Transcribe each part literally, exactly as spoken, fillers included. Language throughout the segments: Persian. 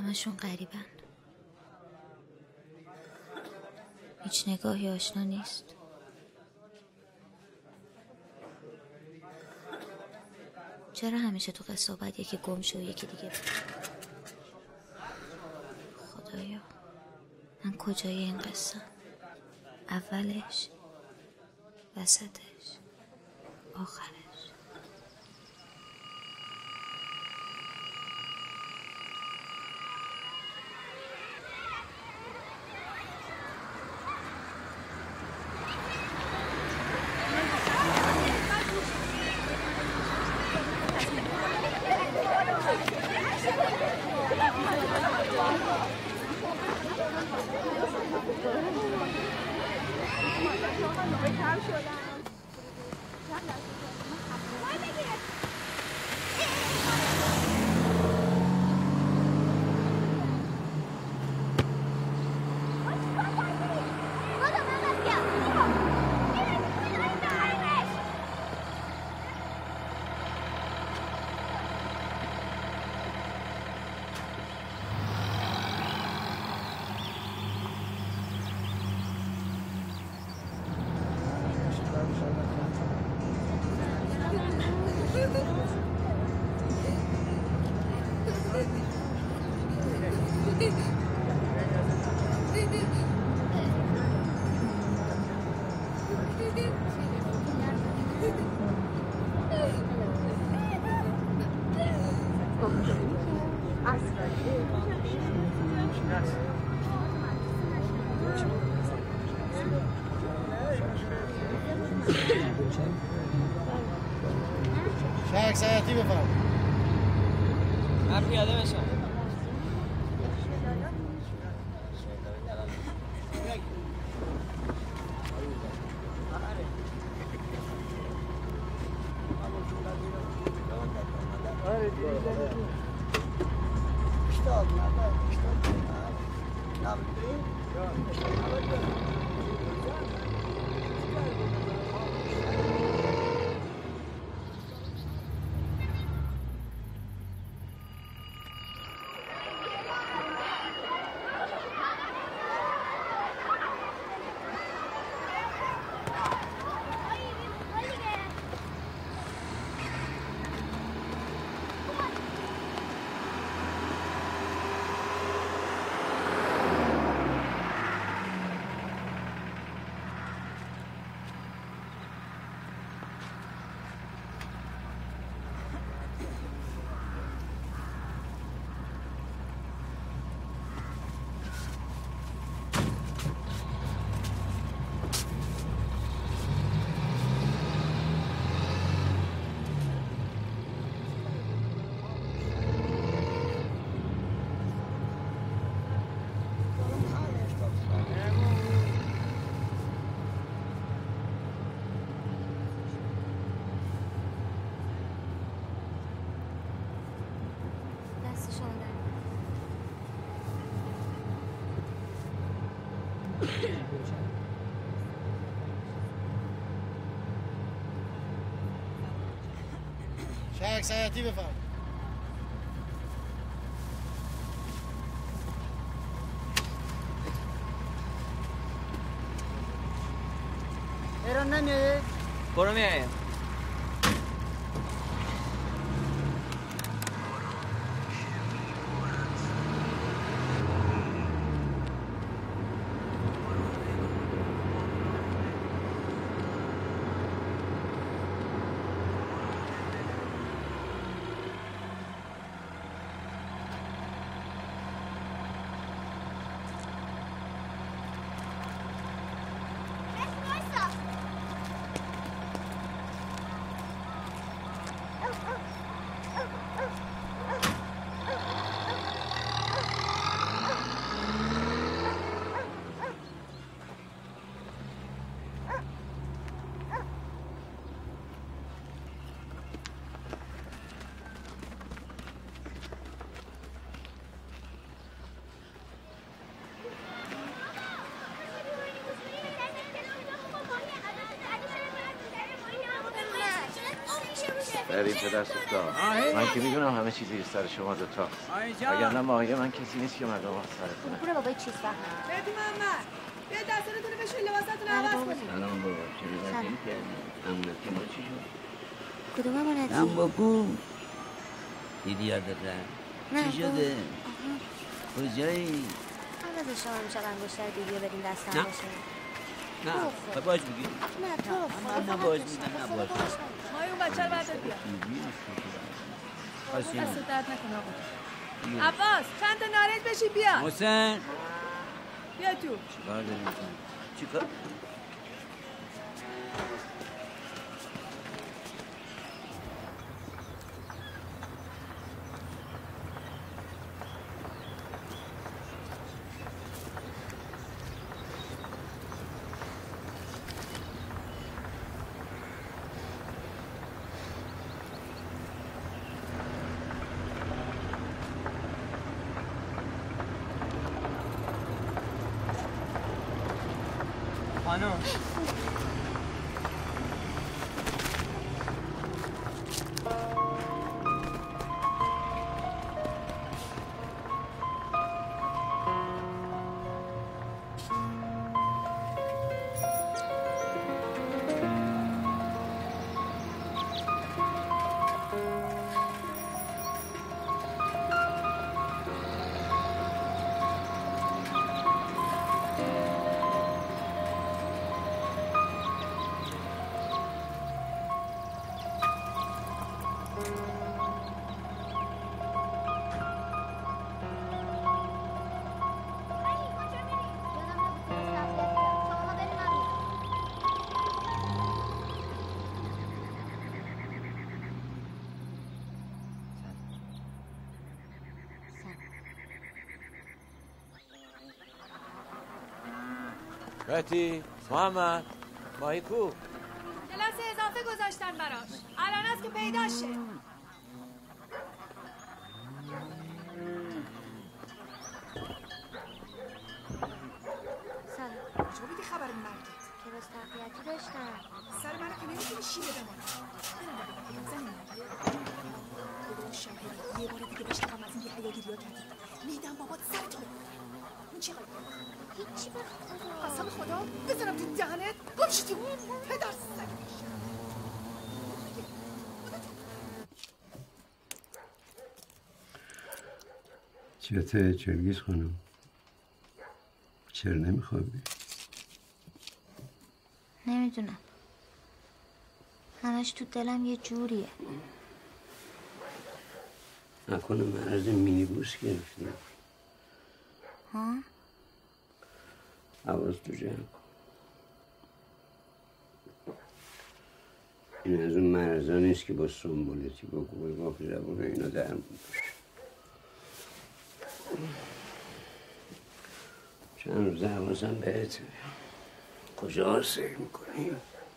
همشون غریبن. هیچ نگاهی آشنا نیست. چرا همیشه تو قصه باید یکی گم شه و یکی دیگه؟ خدایا من کجای این قصه؟ اولش، وسطش، آخرش. شهر سیاحتی بفرم. من پیاده بشم. شهر سیاحتی بفرم. ایران نمیایی؟ برو میایم. بریم پدر سوختا. من که میدونم همه چیزی زیر سر شما دوتا. اگر نه ماهی من کسی نیست که مردم ها سر کنه. برو بابای چیز فهم. بهتون محمد بیا دستانتون رو بشوی لباساتون رو عوض کنید. سلام بابا چه بیدردیم کردیم. امونتی ما چی شد؟ کدوم امونتی؟ هم بکن دیدی یادت نه چی شده؟ کجایی؟ قبل از شما میشه انگشتر دیدیو بدین دستم نه. باشه. نه خب باش بگی نه تو رو خدا من فقط نباش بشه. میدم خدا نباش باشه. ماهی اون بچه رو بردار بیا. دست درد نکن آقا. عباس چند تا نارنج بشی بیا. حسین بیا تو. چیکار داری میکنی؟ چیکار؟ خانم بهتی محمد ماهی کو کلاس اضافه گذاشتن براش. الان است که پیدا شه. سلام. کجا بودی خبر مرگت؟ کلاس تقویتی داشتم. سر منو که نمیتونی شیره بمانم. خدا شاهد یه بار دیگه بشتم از این یه حیاگیری ها کردی. میدم بابات سر تو. این چی خواهی؟ هیچی به خدا. قسم خدا بزنم تو دهنت. گم شو تو. پدر سگ. چته چرگیز خانم چرا نمیخوابی؟ نمیدونم. همش تو دلم یه جوریه. نکنه مرض مینیبوس گرفتی؟ ها؟ حواظ تو جمع کن. این از اون مرضا نیست که با سنبولتی با گوه با زبون اینا در میشه. چند روز حواسم بهت. کجا سیر میکنی؟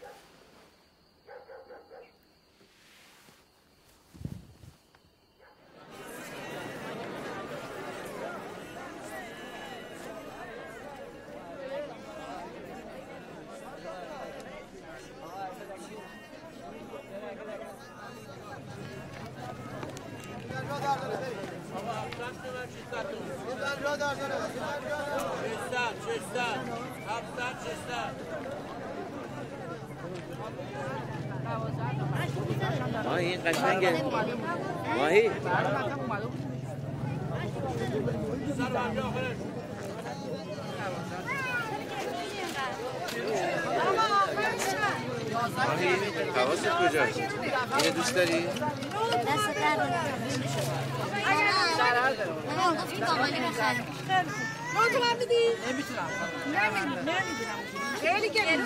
ماهی این قشنگه ماهی ماهی حواست کجاست؟ اینه دوست داری؟ دست در رو گفتی باقالی بخریم. رو تو من بدی؟ نمیتونم. نمیدونم. خیلی گرونه.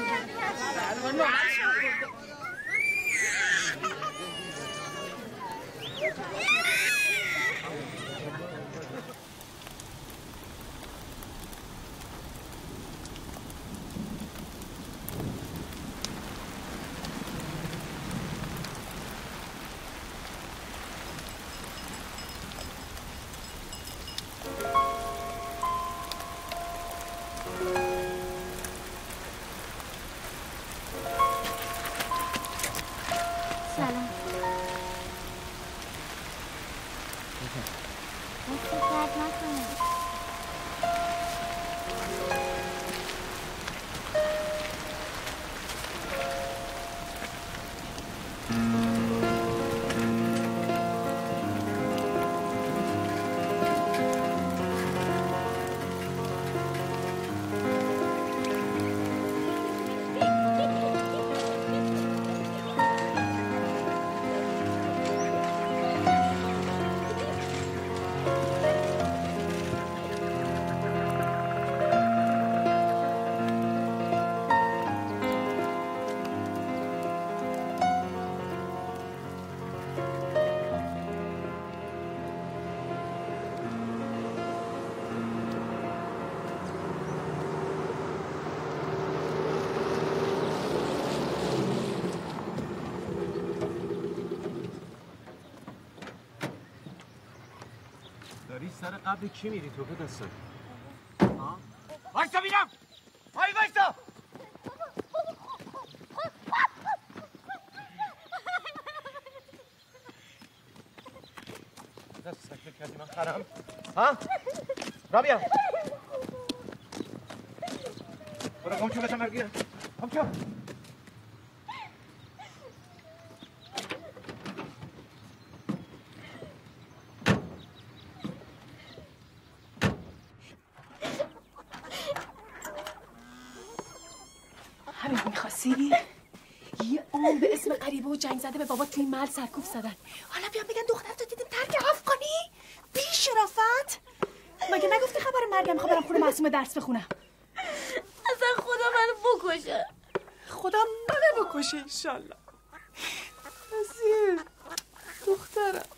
فکر نکنم. داری سر قبل کی میری تو بدستم؟ ها؟ وایسا میرم! وای وایسا! دست سکر کردی من خرم؟ ها؟ رابیا! برو گم چون بسم برگیرم گم چون همین میخواستی؟ یه عمر به اسم غریبه و جنگ زده به بابا توی محل سرکوب زدن. حالا بیان بگن دخترتو دیدیم ترک افغانی؟ بی شرافت؟ مگه نگفتی خبر مرگم میخوام برم خونه معصومه درس بخونم؟ اصلا خدا منو بکشه. خدا منو بکشه انشالله. عزیز دخترم،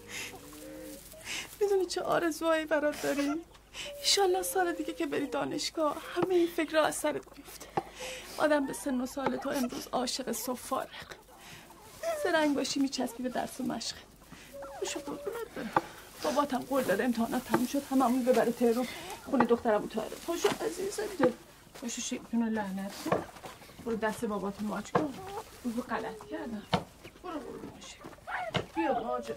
میدونی چه آرزوهایی برات داری؟ انشالله سال دیگه که بری دانشگاه همه این فکر را از سرت بیفته. آدم به سن و سال تو امروز عاشق صبح فارغ سرنگ باشی میچسبی به درس و مشق. بشو قربونت برم. باباتم قول داده امتحانات تموم شد هممون ببره تهران خونه دخترمو تاره. پاشو عزیزم دل پاشو شیطون لعنت کن. برو دست باباتو ماچ کن. رو غلط کردم. برو قربون باشی. بیا ماجه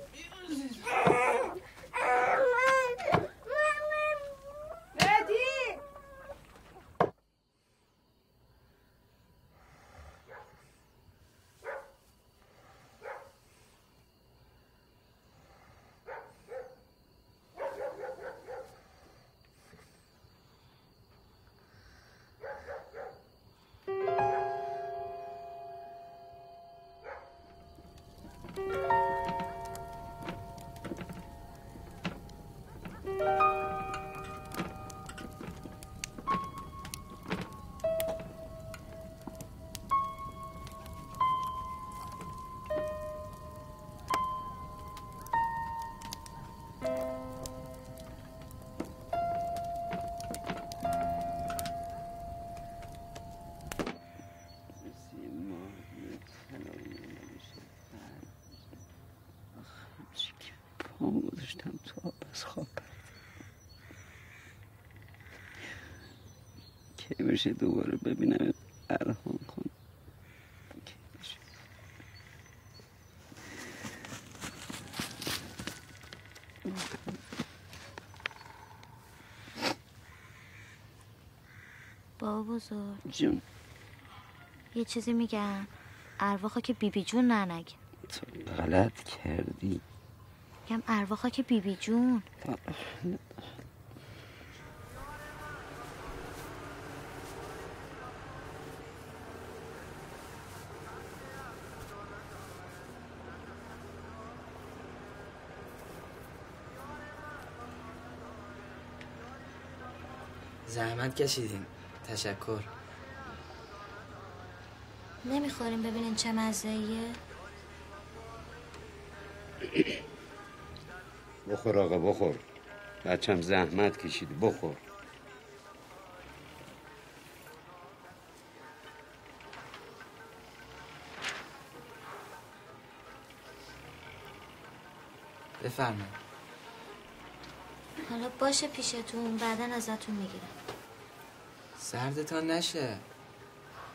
مهدی پامو گذاشتم تو آب از خواب کی بشه دوباره ببینم الهام کن. کی بشه بابا بزرگ جون یه چیزی میگم ارواحا که بیبی جون ننگه. تو غلط کردی. میگم ارواحا که بیبی جون. زحمت کشیدین. تشکر. نمیخوریم ببینین چه مزه‌ایه؟ بخور آقا بخور. بچم زحمت کشیده بخور. بفرمایید. حالا باشه پیشتون بعداً ازتون میگیرم. سردتان نشه.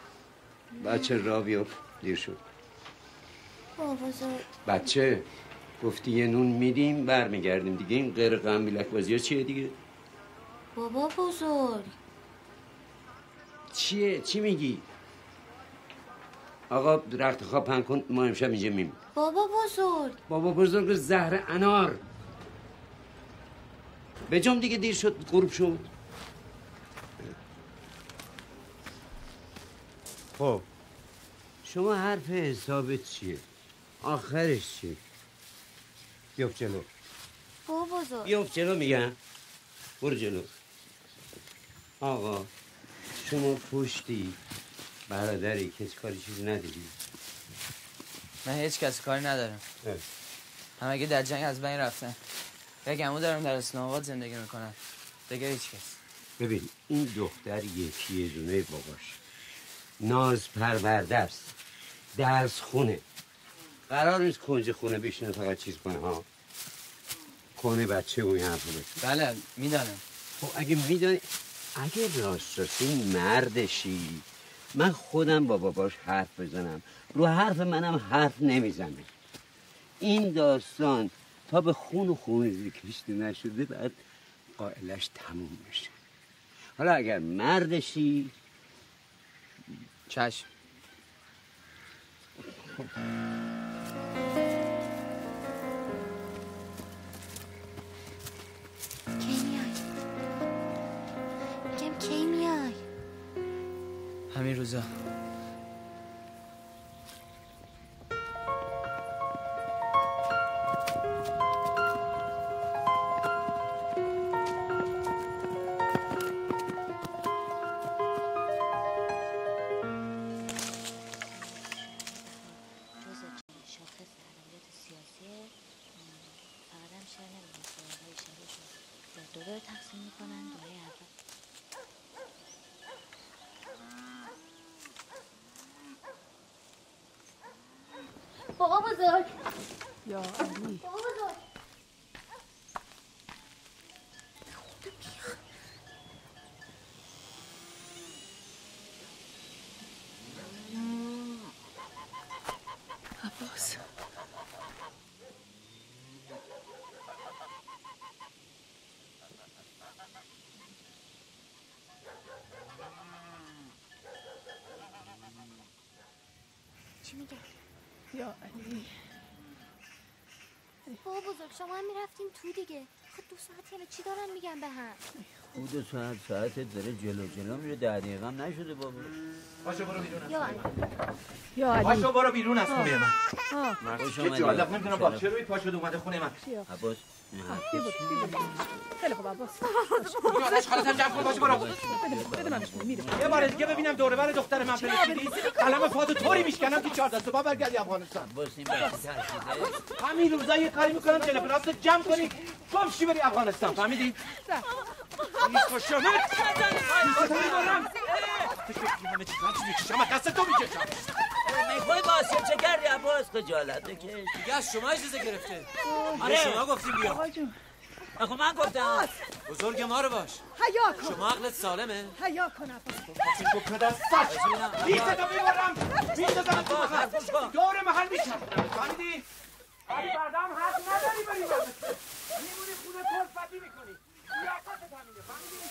بچه را بیا دیر شد. بابا بزرگ بچه گفتی یه نون میدیم برمیگردیم دیگه. این غیر قنبیلک بازی ها چیه دیگه؟ بابا بزرگ چیه؟ چی میگی؟ آقا رخت خواب پهن کن، ما امشب اینجا میمیم. بابا بزرگ بابا بزرگ زهر انار. به جام دیگه دیر شد، غروب شد. خب شما حرف حسابت چیه؟ آخرش چیه؟ بیفت جلو. بابا بزرگ بیفت جلو میگم. برو جلو. آقا شما پشتی برادری کسی کاری چیزی ندیدی؟ من هیچ کسی کاری ندارم. هم اگه در جنگ از بین رفتن. یک عمو دارم در اسلام آباد زندگی میکنن. دیگه هیچ کس. ببین این دختر یکیه دونه باباش ناز پرورده است، درس خونه. قرار نیست کنج خونه بشینه فقط چیز کنه ها. کنه بچه و این حرفو بکنه. بله میدانم. خب اگه میدانی، اگه راست راستی مردشی من خودم با باباش حرف بزنم، رو حرف منم حرف نمیزنه. این داستان تا به خون و خونریزی کشته نشده بعد قائلش تموم بشه. حالا اگر مردشی چشم. کی میای؟ میگم کی میای؟ همین روزا. تقسیم میکنن دوره اول. بابا بزرگ یا علی. بابا بزرگ عباس چی میگه؟ یا علی. بابا بزرگ شما هم میرفتیم تو دیگه. خب دو ساعت یعنی چی دارن میگن به هم؟ خود دو ساعت ساعتت داره جلو جلو میره. ده دقیقه هم نشده بابا. پاشو برو بیرون از یا علی یا علی. پاشو برو بیرون از خونه من. خوش چه اومدی. جالب نمیدونم با چه روی پا شده اومده خونه من. عباس خیلی خوب عباس. یادش خالص هم جمع کن. پاشو برو. بده من میره. یه بار دیگه ببینم دوره بر دختر من پلکیدی قلم فاتو طوری میشکنم که چهار دست پا برگردی افغانستان. عباس این بچه ترسیده. همین روزا یه کاری میکنم تلفناتو جمع کنی گمشی بری افغانستان. فهمیدی؟ این خوشمت میخوام میبرم همه چیزا چی میکشم دست تو میکشم. میخوای باسیم چه کردی عباس؟ خجالت بکش دیگه از شما اجازه گرفته. آره شما گفتیم بیا. آقا جون خب من گفتم بزرگ ما رو باش. حیا کن. شما عقلت سالمه؟ حیا کن عباس. تو پدر ساش بیسته تو میبرم بیسته تو میبرم دور محل میشم. فهمیدی؟ ولی بعدا هم حق نداری بری بازه میمونی خونه کلفتی میکنی. لیاقتت همینه. فهمیدی؟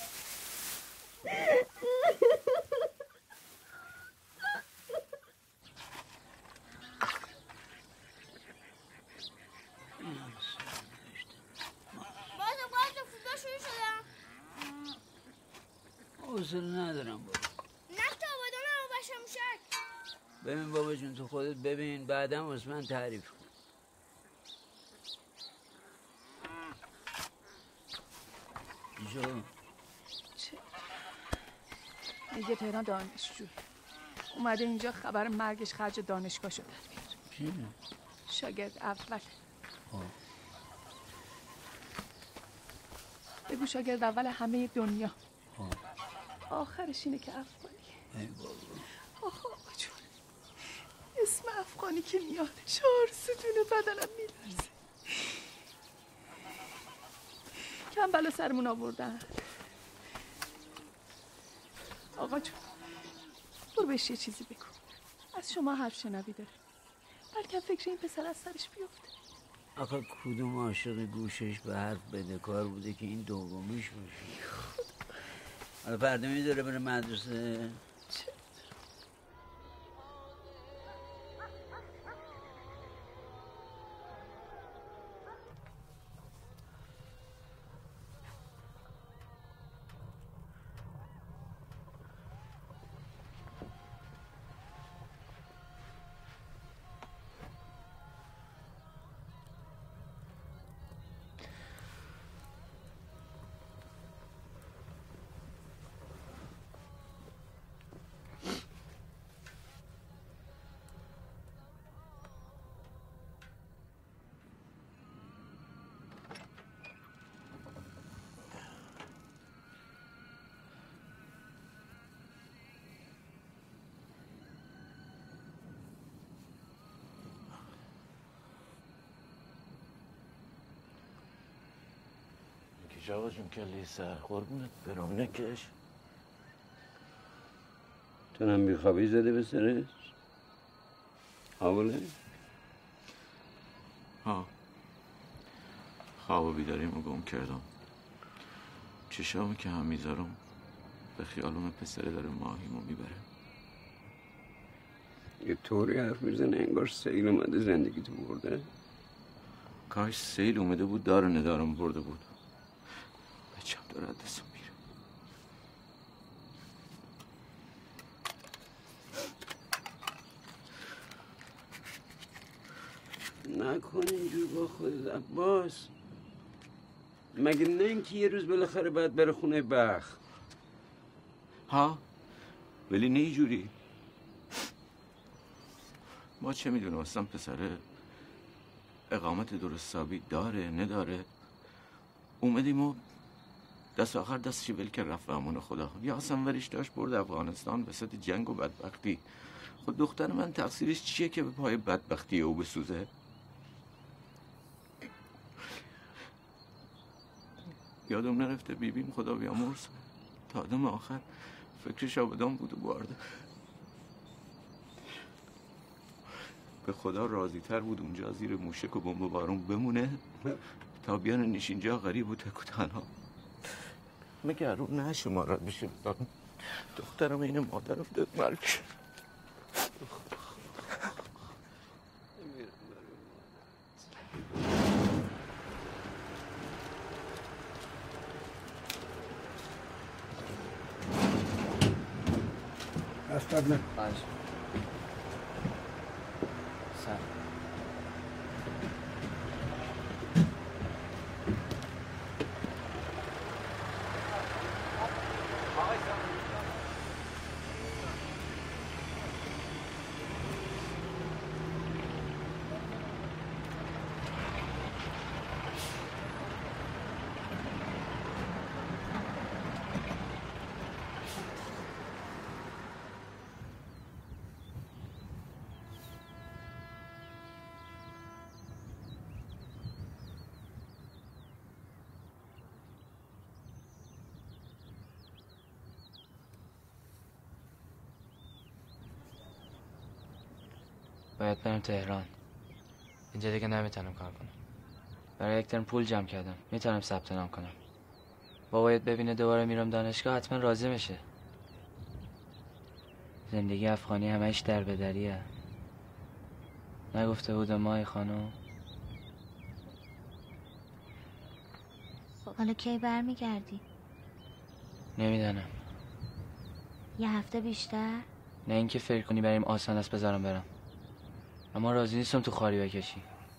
بازم بازم فوتبال شروع شدم. حوصله ندارم بابا. نفت آبادان هم باشم موشک. ببین بابا جون تو خودت ببین بعدم واسه من تعریف کن. جو چه؟ میگه تهران دانشجو اومده اینجا خبر مرگش خرج دانشگاه شده. چیه؟ شاگرد اول. بگو شاگرد اول همه دنیا. آخرش اینه که افغانیه. ای بابا. آخ آقا جون اسم افغانی که میاد چهار ستون بدنم میلرزه. کم بلا سرمون آوردن. آقا جون برو بهش یه چیزی بگو. از شما حرف شنوی داره. بلکه فکر این پسر از سرش بیفته. آخه کدوم عاشق گوشش به حرف بدهکار بوده که این دومیش باشه؟ حالا فردا میداره بره مدرسه؟ کش آقا جون کلی سر قربونت برام نکش. تو هم بیخوابی زده به سرش؟ حواله؟ ها خواب و بیداریمو گم کردم. چشامو که هم میذارم به خیالم پسره داره ماهیمو میبره. یه طوری حرف میزنه انگار سیل اومده زندگی تو برده. کاش سیل اومده بود دار ندارم برده بود. بچم داره دستم میره. نکن اینجور با خودت عباس. مگه نه اینکه یه روز بالاخره باید بره خونه بخت؟ ها ولی نه اینجوری. ما چه میدونم اصلا پسره اقامت درست ثابت داره نداره. اومدیم و دست آخر دستشی ول کرد رفت به امان خدا. یا اصلا ورش داشت برد افغانستان وسط جنگ و بدبختی. خود دختر من تقصیرش چیه که به پای بدبختی او بسوزه؟ یادم نرفته بیبیم خدا بیامرز تا آدم آخر فکرش آبدان بود و بارده. به خدا راضی تر بود اونجا زیر موشک و بمب و بارون بمونه تا بیان نشینجا غریب و تک و تنها. مگه رو نه شمارت بشه دخترم این مادرم داد مرگ. استاد پنج سر باید برم تهران. اینجا دیگه نمیتونم کار کنم. برای یک ترم پول جمع کردم. میتونم ثبت نام کنم. بابایت ببینه دوباره میرم دانشگاه حتما راضی میشه. زندگی افغانی همش در بدریه. نگفته بودم مای خانم؟ خب حالا کی برمیگردی؟ نمیدانم. یه هفته بیشتر؟ نه اینکه فکر کنی بریم آسان است بذارم برم. اما راضی نیستم تو خاری بکشی.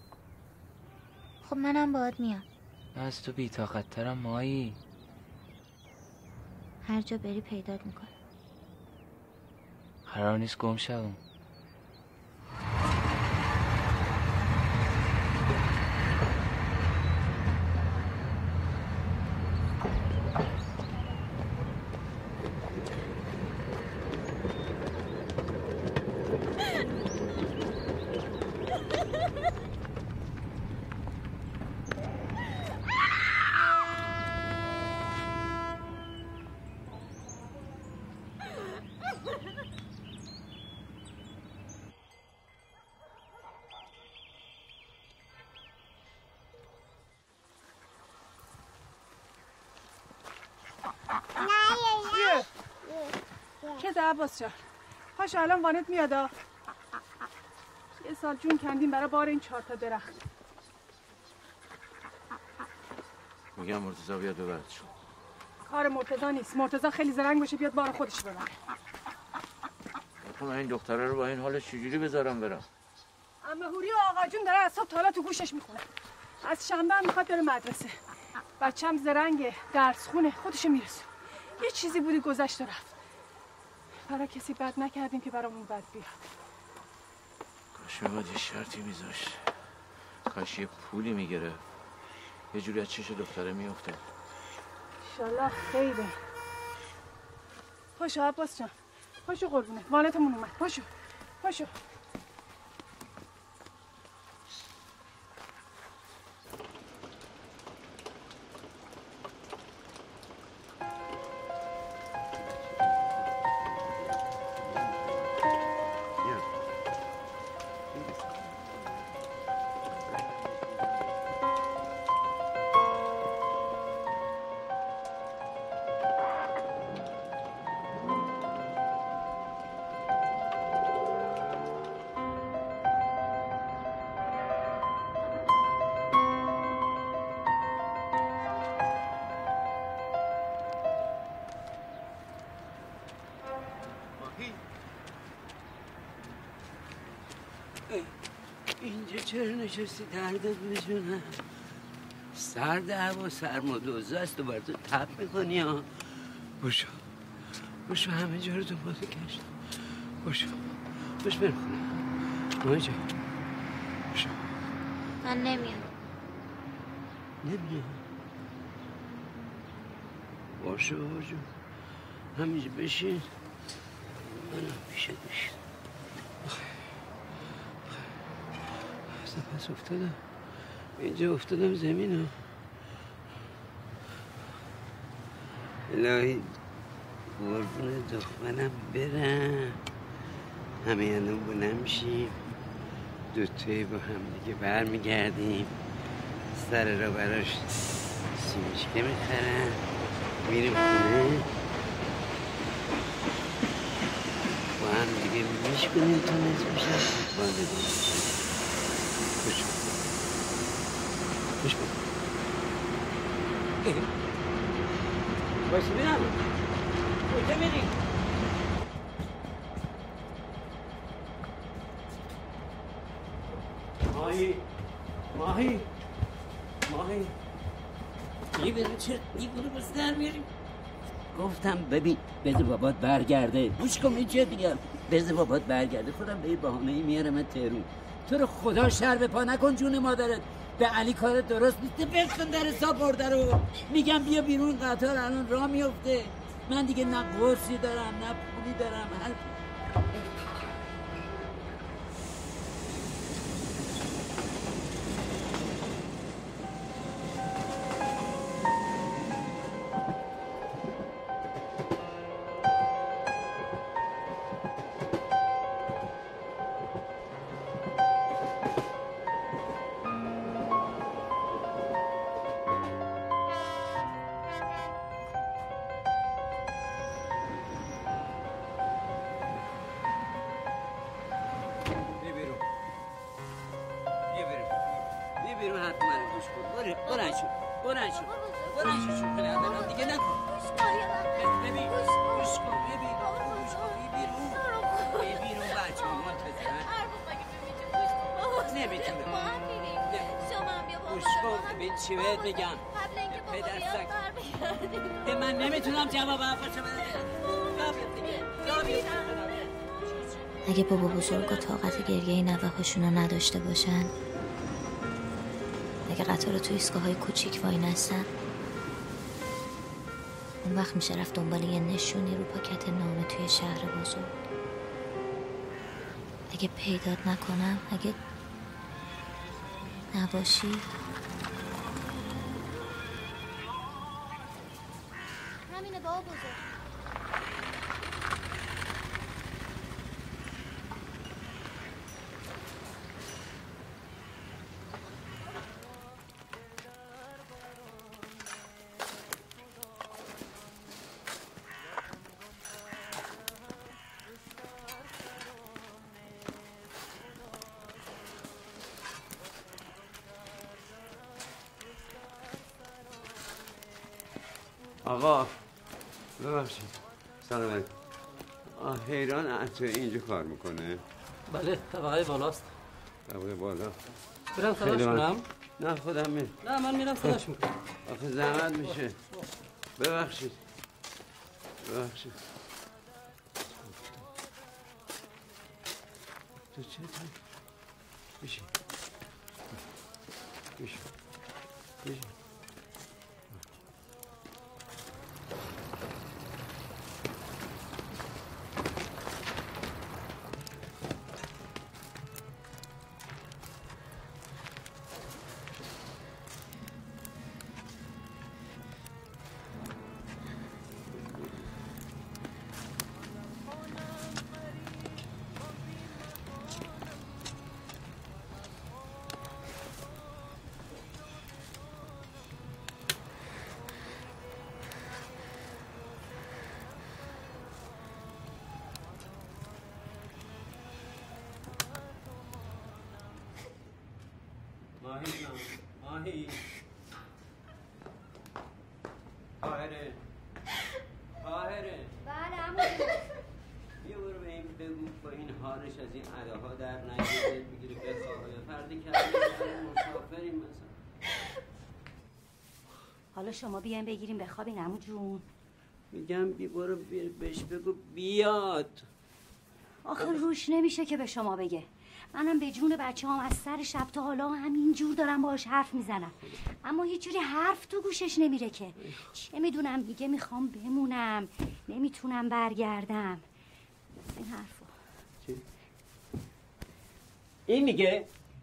خب منم باهات میام. من از تو بی‌طاقت ترم مایی. هر جا بری پیدات میکنم. قرار نیست گم شوم. بده عباس جان. پاشو الان وانت میادا. یه سال جون کندیم برای بار این چهار تا درخت. میگم مرتضی بیاد ببردشون. کار مرتضی نیست. مرتضی خیلی زرنگ باشه بیاد بار خودش ببره. من این دختره رو با این حالش چجوری بذارم برم؟ عمه هوری و آقا جون داره از صبح تا حالا تو گوشش میخونه. از شنبه هم میخواد بره مدرسه. بچه‌م زرنگه، درس خونه، خودشو میرسه. یه چیزی بودی گذشت و رفت. برای کسی بد نکردیم که برامون بد بیاد. کاش میباد یه شرطی میذاشت. کاش یه پولی میگیره. یه جوری از چش دختره میفته. انشالله خیره. پاشو عباس جان. پاشو قربونه. والدمون اومد. پاشو. پاشو. اینجا چرا نشستی دردت بجونم؟ سرد هوا سرما دوزه است و بر تو تب میکنی ها. باشو باشو همه جا رو دنبال کشت. باشو باش برم خونه ماه جا. باشو. من نمیام. نمیام. باشو باشو همینجا بشین. منم پیشت بشین. پس افتادم اینجا افتادم زمین ها. الهی قربون دخترم برم. همه الان بلند میشیم دوتایی با هم دیگه برمیگردیم. سر را براش سیمشکه میخرم میریم خونه با هم دیگه میشکنیم تا نزد میشم فوتبال بگیم. خوش خوش بود. باشی بینم کجا میری؟ ماهی ماهی ماهی یه برو چرا یه برو بس در میاریم. گفتم ببین بذار بابات برگرده. گوش کن این چه دیگم. بذار بابات برگرده خودم به یه بهانه‌ای میارم تهرون. تو رو خدا شر به پا نکن جون مادرت. به علی کار درست نیست. بسکن در حساب برده رو. میگم بیا بیرون قطار الان راه میفته. من دیگه نه قرصی دارم نه پولی دارم. هر چی بهت میگم؟ پدر سگ به من نمیتونم جواب حرفشو بدم. اگه بابا بزرگا طاقت گریه نوه هاشونو نداشته باشن، اگه قطار تو ایستگاه های کوچیک وای نستن، اون وقت میشه رفت دنبال یه نشونی رو پاکت نامه توی شهر بزرگ. اگه پیدات نکنم، اگه نباشی، همینه بابا بزرگ. آقا ببخشید سلام علیکم. حیران عطا اینجا کار میکنه؟ بله طبقه بالاست. طبقه بالا برم صداش کنم؟ نه خودم میرم. نه من میرم صداش میکنم. آخه زحمت میشه. ببخشید ببخشید. تو چه تو؟ بشین بشین بشین. ماهی ماهی طاهره طاهره بله عمو بیا برو به این بگو با این حالش از این اداها در نگیره بگیری بخوابه فردی که مسافریم مثلا. حالا شما بیاین بگیریم بخوابین عمو جون. میگم بی برو بیر بهش بگو بیاد. آخه روش نمیشه که به شما بگه. منم به جون بچه هم از سر شب تا حالا همینجور دارم باهاش حرف میزنم، اما هیچ جوری حرف تو گوشش نمیره که. چه میدونم میگه میخوام بمونم، نمیتونم برگردم. این حرفو چی؟ این میگه؟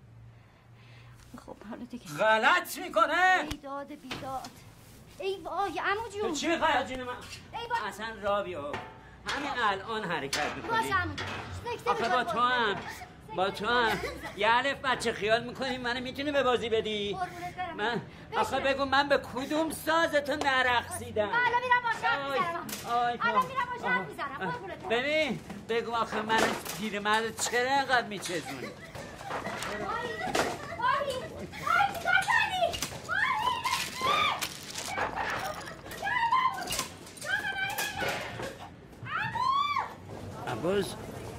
خب حالا دیگه غلط میکنه. ای داد بیداد. ای وای عمو جون. تو چی میخوای جون من؟ ای وای اصلا را بیا همین الان حرکت میکنی. باش عمو. آخه با تو هم با تو هم یه الف بچه خیال میکنی منو میتونی به بازی بدی؟ من آخه بگو من به کدوم سازتو نرقصیدم؟ من الان میرم باش حرف میزنم. الان میرم باش حرف میزنم. ببین بگو آخه من پیرمرد چرا اینقدر میچزونی؟ ماهی ماهی ماهی چیکار کردی؟ عباس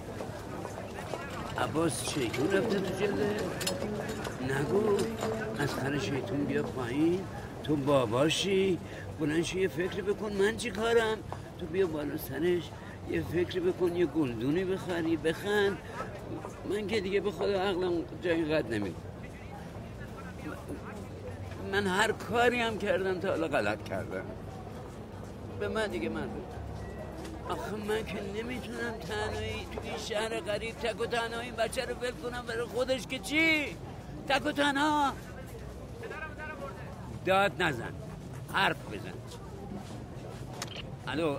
عباس شیطون رفته تو جلده؟ نگو از سر شیطون بیا پایین. تو باباشی بلنشی یه فکری بکن من چی کارم. تو بیا بالا سرش یه فکری بکن، یه گلدونی بخری بخند. من که دیگه به خدا عقلم جایی قد نمیدم. من هر کاری هم کردم تا حالا غلط کردم. به من دیگه من آخه من که نمیتونم تنهایی تو این شهر غریب تک و تنها این بچه رو ول کنم برای خودش که چی؟ تک و تنها داد نزن، حرف بزن. الو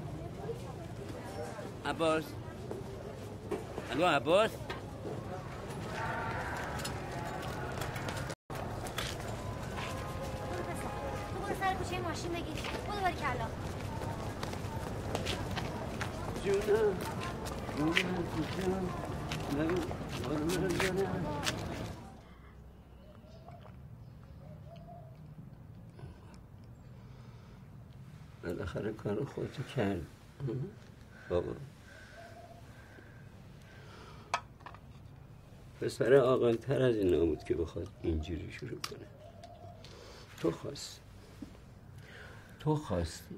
عباس، الو عباس. تو برو سر کوچه ماشین بگیر. برو باری کلا جونم جونم جونم نگو قربونت جونم. بالاخره کار خودتو کرد بابا. پسر عاقل‌تر از این نبود که بخواد اینجوری شروع کنه. تو خواستی تو خواستی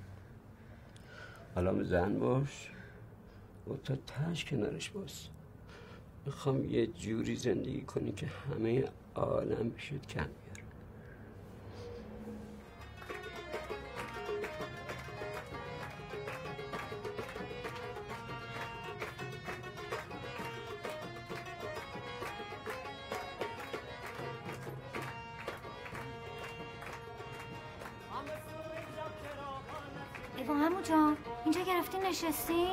حالا زن باش و تا تاش کنارش باش. میخوام یه جوری زندگی کنی که همه عالم بشید کم بیاره. ایوا همون جان اینجا گرفتی نشستی؟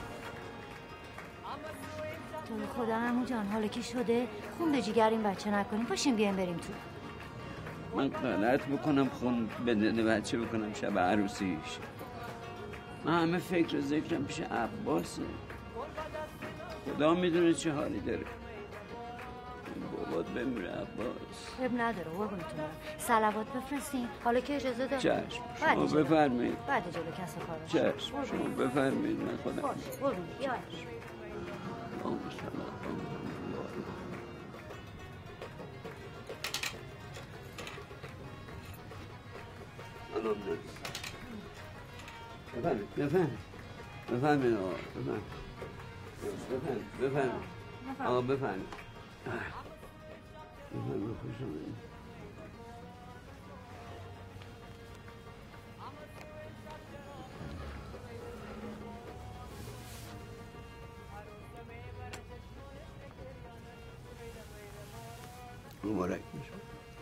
تو رو خدا همون جان حالا که شده خون به جیگر این بچه نکنیم. پاشیم بیایم بریم تو. من غلط بکنم خون به بچه بکنم شب عروسیش. من همه فکر و ذکرم پیش عباسه. خدا میدونه چه حالی داره. بابا میخواد بمیره عباس. اب نداره قربونتون برم. صلوات بفرستین حالا که اجازه دار. چشم شما بفرمایید. بعد جلو کس کار. چشم شما بفرمایید. من خودم باش قربون یا اللهم صل علی محمد. بفرمایید بفرمایید بفرمایید آقا بفرمایید بفرمایید بفرمایید آقا بفرمایید بفرمایید خوش آمدید. مبارک باشه.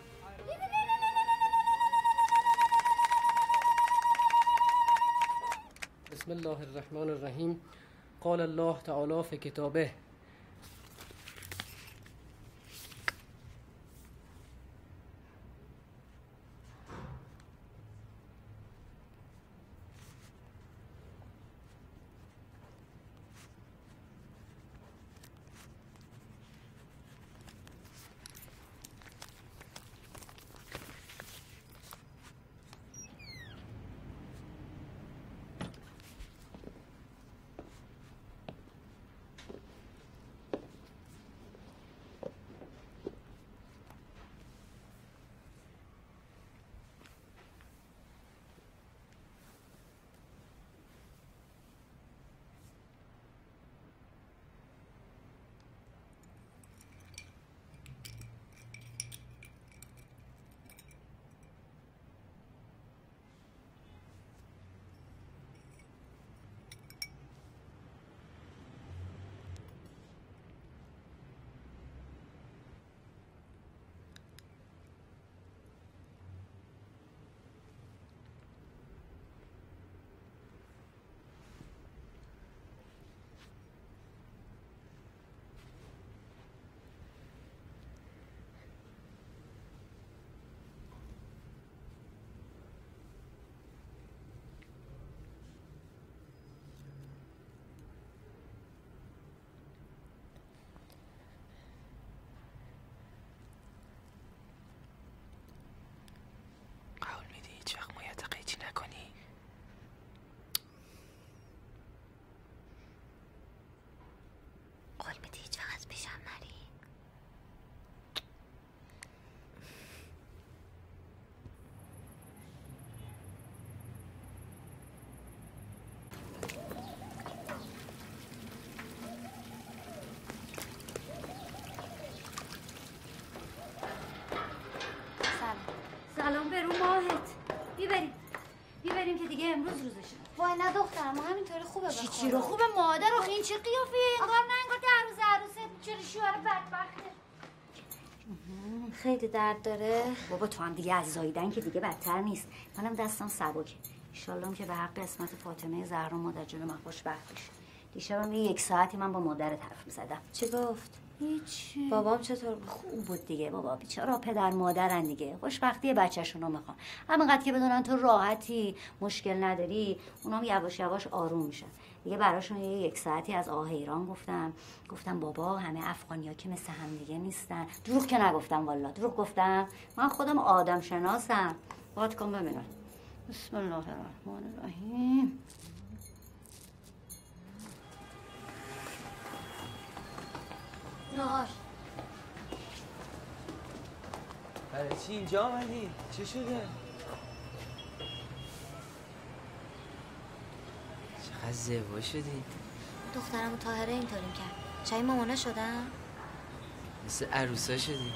بسم الله الرحمن الرحیم. قال الله تعالی فی کتابه سلام به رو ماهت. بیبریم بیبریم که دیگه امروز روزشه. وای نه دخترم همینطوری خوبه بخواه. چی چی رو خوبه مادر؟ آخه این چه قیافیه؟ انگار نه انگار در روز عروسه چرا شوهر بدبخته. خیلی درد داره. بابا تو هم دیگه از زاییدن که دیگه بدتر نیست. منم دستم سبکه. انشالله که به حق قسمت فاطمه زهرا مادر جون من خوشبخت بشه. دیشبم یه یک ساعتی من با مادرت حرف می‌زدم. چی گفت؟ هیچی. بابام چطور بود؟ خوب بود دیگه. بابا بیچاره پدر مادرن دیگه. خوشبختی بچه‌شونو میخوان. همینقدر که بدونن تو راحتی، مشکل نداری، اونام یواش یواش آروم میشن. دیگه براشون یه یک ساعتی از آه ایران گفتم. گفتم بابا همه افغانی‌ها که مثل هم دیگه نیستن. دروغ که نگفتم والله. دروغ گفتم. من خودم آدم شناسم. باد کن ببینم. بسم الله الرحمن الرحیم. نهار. برای چی اینجا آمدی؟ چی شده؟ چقدر زیبا شدی؟ دخترم و طاهره اینطوری کرد. چای مامانا شدن؟ مثل عروسا شدی.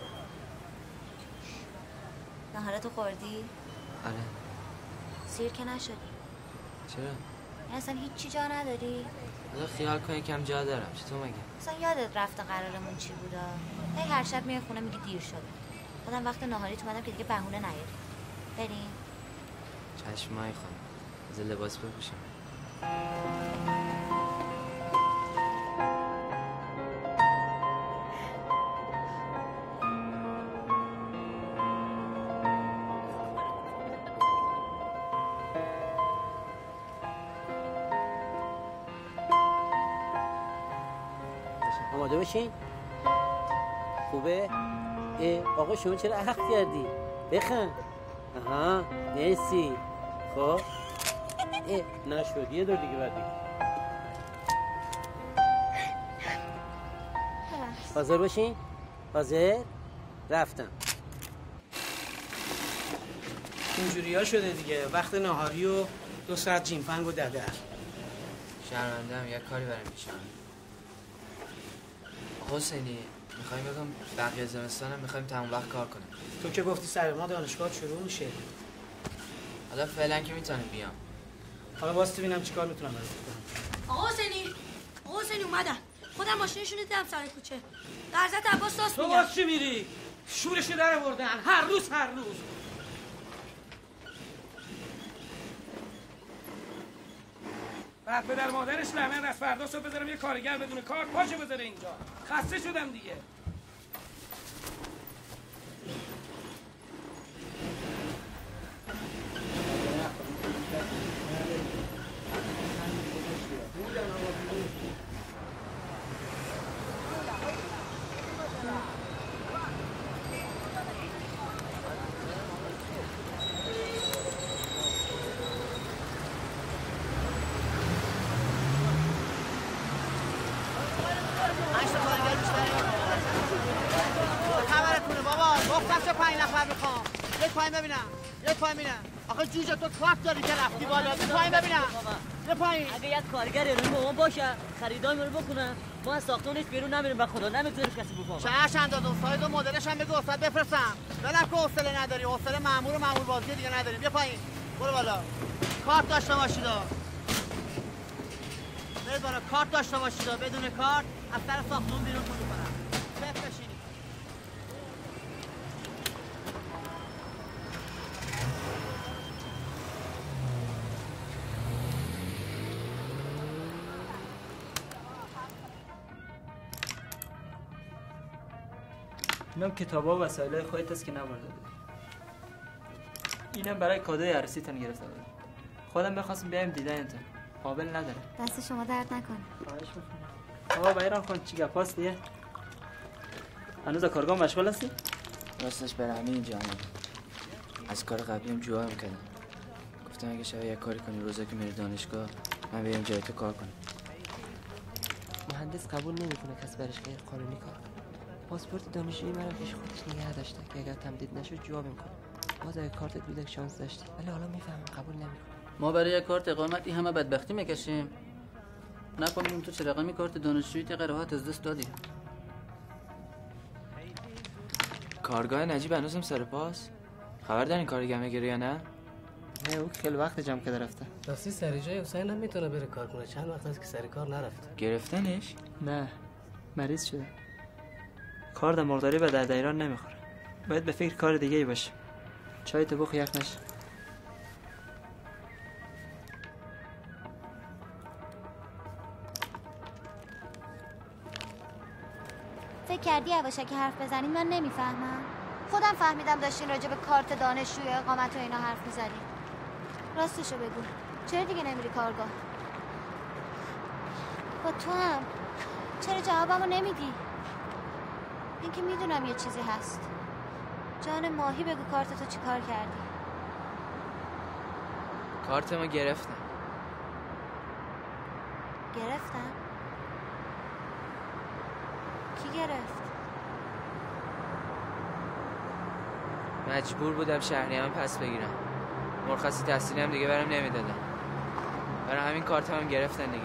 نهارتو خوردی؟ آره. سیر که نشدی؟ چرا؟ یعنی اصلا هیچی جا نداری؟ حالا خیال کن یکم جا دارم. چطور مگه؟ اصلا یادت رفته قرارمون چی بودا؟ هی هر شب میای خونه میگی دیر شده. خودم وقت ناهاری تو اومدم که دیگه بهونه نیاری. بریم. چشمای خانم. از لباس بپوشم. آماده بشین. خوب خوبه؟ اه آقا شما چرا عقد کردی؟ بخند. آها مرسی. خب اه نشد یه دور دیگه باید بگی. حاضر باشین؟ حاضر؟ رفتم. اینجوری ها شده دیگه، وقت نهاری و دو ساعت جیمپنگ و ددر. شرمنده هم یک کاری برای میشم. حسینی میخوایم بگم بقیه زمستانم میخوایم تمام وقت کار کنیم. تو که گفتی سر ما دانشگاه شروع میشه. حالا فعلا که میتونم بیام. حالا واسه ببینم چیکار میتونم برات کنم. آقا حسینی، آقا حسینی اومدن. خودم ماشینشون دیدم سر کوچه. درزت عباس داست تو میگم. باز چی میری؟ شورشو در آوردن هر روز هر روز. بعد پدر مادرش لعنت از فردا صبح بذارم یه کارگر بدون کار پاشو بذاره اینجا. خسته شدم دیگه. ببینم یه پایین ببینم. آخه جوجه تو کارت داری که رفتی بالا. یه پایین ببینم. یه پایین. اگه یک کارگر روی بابا باشه خریدای ما رو بکنه ما از ساختمونش بیرون نمیریم و خدا نمیتونیم کسی بفهمه. چش انداز ساید و مدلش هم بگو استاد بفرستم. بلم که حوصله نداری. حوصله مأمور و مأمور بازی دیگه نداریم. یه پایین. برو بالا. کارت داشته باشید. برید بالا کارت داشته باشید. بدون کارت از سر ساختمون بیرون نمی‌کنم. بفرشین. اینم کتابا و وسایل خودت است که نبرده بود. اینم برای کادوی عروسیتون گرفته بود. خودم می‌خواستم بیایم دیدنتون. قابل نداره. دست شما درد نکنه. خواهش می‌کنم. آقا بیران خان چی گپاست دیگه؟ هنوز کارگاه مشغول هستی؟ راستش برای همین اینجا اومدم. از کار قبلیم جواب کردم. گفتم اگه شب یک کاری کنی روزا که میری دانشگاه من بیام جای تو کار کنم. مهندس قبول نمی‌کنه کسی برش غیر قانونی کار کنه. پاسپورت دانشجویی منم پیش خودش نگه داشته که اگر تمدید نشد جواب میکنه. باز اگه کارتت بود شانس داشتی ولی حالا میفهمم قبول نمیکنه. ما برای یک کارت اقامت این همه بدبختی میکشیم. نکنیم تو چه رقمی کارت دانشجویی قراحت از دست دادی. کارگاه نجیب هنوزم سر پاس؟ خبر دارین کارگر میگیره یا نه؟ نه او خیلی وقت جمع کرده رفته. راستی سر جای حسین هم میتونه بره کار کنه. چند وقت است که سر کار نرفته. گرفتنش؟ نه مریض شده. کار در مرغداری به درد ایران نمیخوره. باید به فکر کار دیگه ای باشه. چای تو بخور یک نشه. فکر کردی یواشکی حرف بزنیم من نمیفهمم. خودم فهمیدم داشتین راجع به کارت دانشجوی اقامت و اینا حرف میزنین. راستشو بگو چرا دیگه نمیری کارگاه؟ با تو هم چرا جوابمو نمیدی؟ اینکه میدونم یه چیزی هست. جان ماهی بگو کارت تو چی کار کردی؟ کارت ما گرفتن. گرفتن؟ کی گرفت؟ مجبور بودم شهریه‌ام پس بگیرم. مرخصی تحصیلی هم دیگه برام نمیدادن. برای همین کارت هم گرفتن دیگه.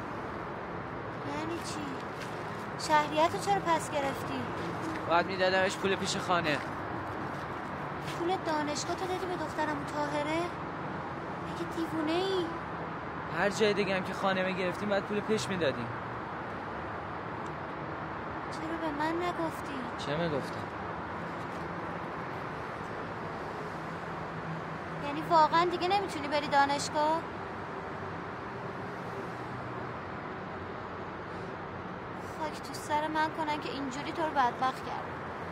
یعنی چی؟ شهریه‌تو چرا پس گرفتی؟ باید میدادمش پول پیش خانه. پول دانشگاه تو دادی به دخترم طاهره؟ اگه دیوونه ای؟ هر جای دیگه هم که خانه میگرفتیم باید پول پیش میدادیم. چرا به من نگفتی؟ چه میگفتم؟ یعنی واقعا دیگه نمیتونی بری دانشگاه؟ خاک تو سر من کنن که اینجوری تو رو بدبخت کردن.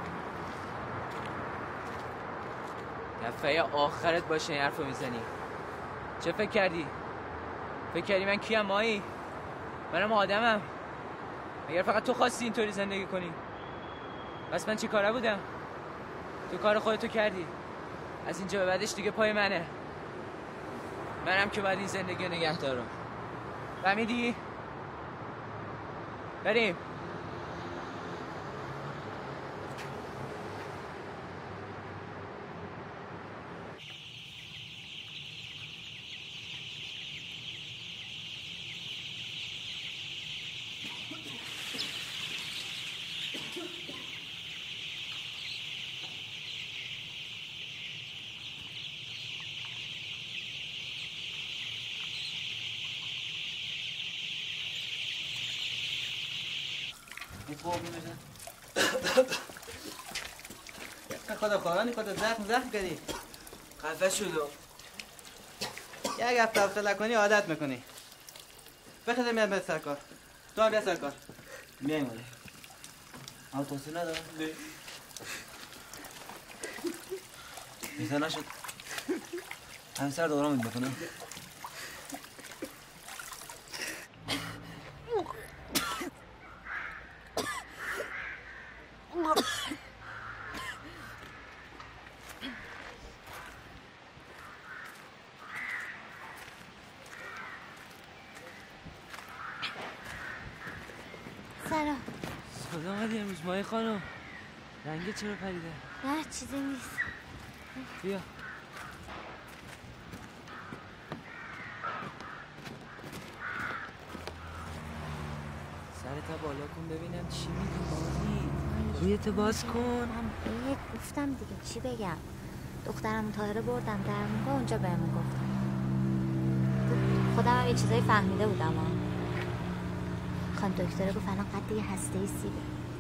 دفعه آخرت باشه این حرفو میزنی. چه فکر کردی؟ فکر کردی من کیم مایی؟ منم آدمم. اگر فقط تو خواستی اینطوری زندگی کنی بس من چی کاره بودم؟ تو کار خودتو کردی. از اینجا به بعدش دیگه پای منه. منم که باید این زندگی نگه دارم. فهمیدی؟ بریم. خدا خواهانی خدا زخم زخم کردی خفه شدو یک هفته هفته لکنی عادت میکنی بخیده میاد به سرکار تو هم بیا سرکار بیایم ولی آن توصیل ندارم؟ نه بیزا نشد همین سر دورامت بکنم سلام. سلام علی امروز مای خانم. رنگه چرا پریده؟ نه چیزی نیست. بیا. سرت بالا کن ببینم چی میگی بازی. رویت باز کن. من گفتم دیگه چی بگم. دخترم طاهره بردم درمونگاه اونجا بهمون گفتم. خودم هم یه چیزایی فهمیده بودم ها. خانم دکتره گفت الان قد یه هسته سیبه.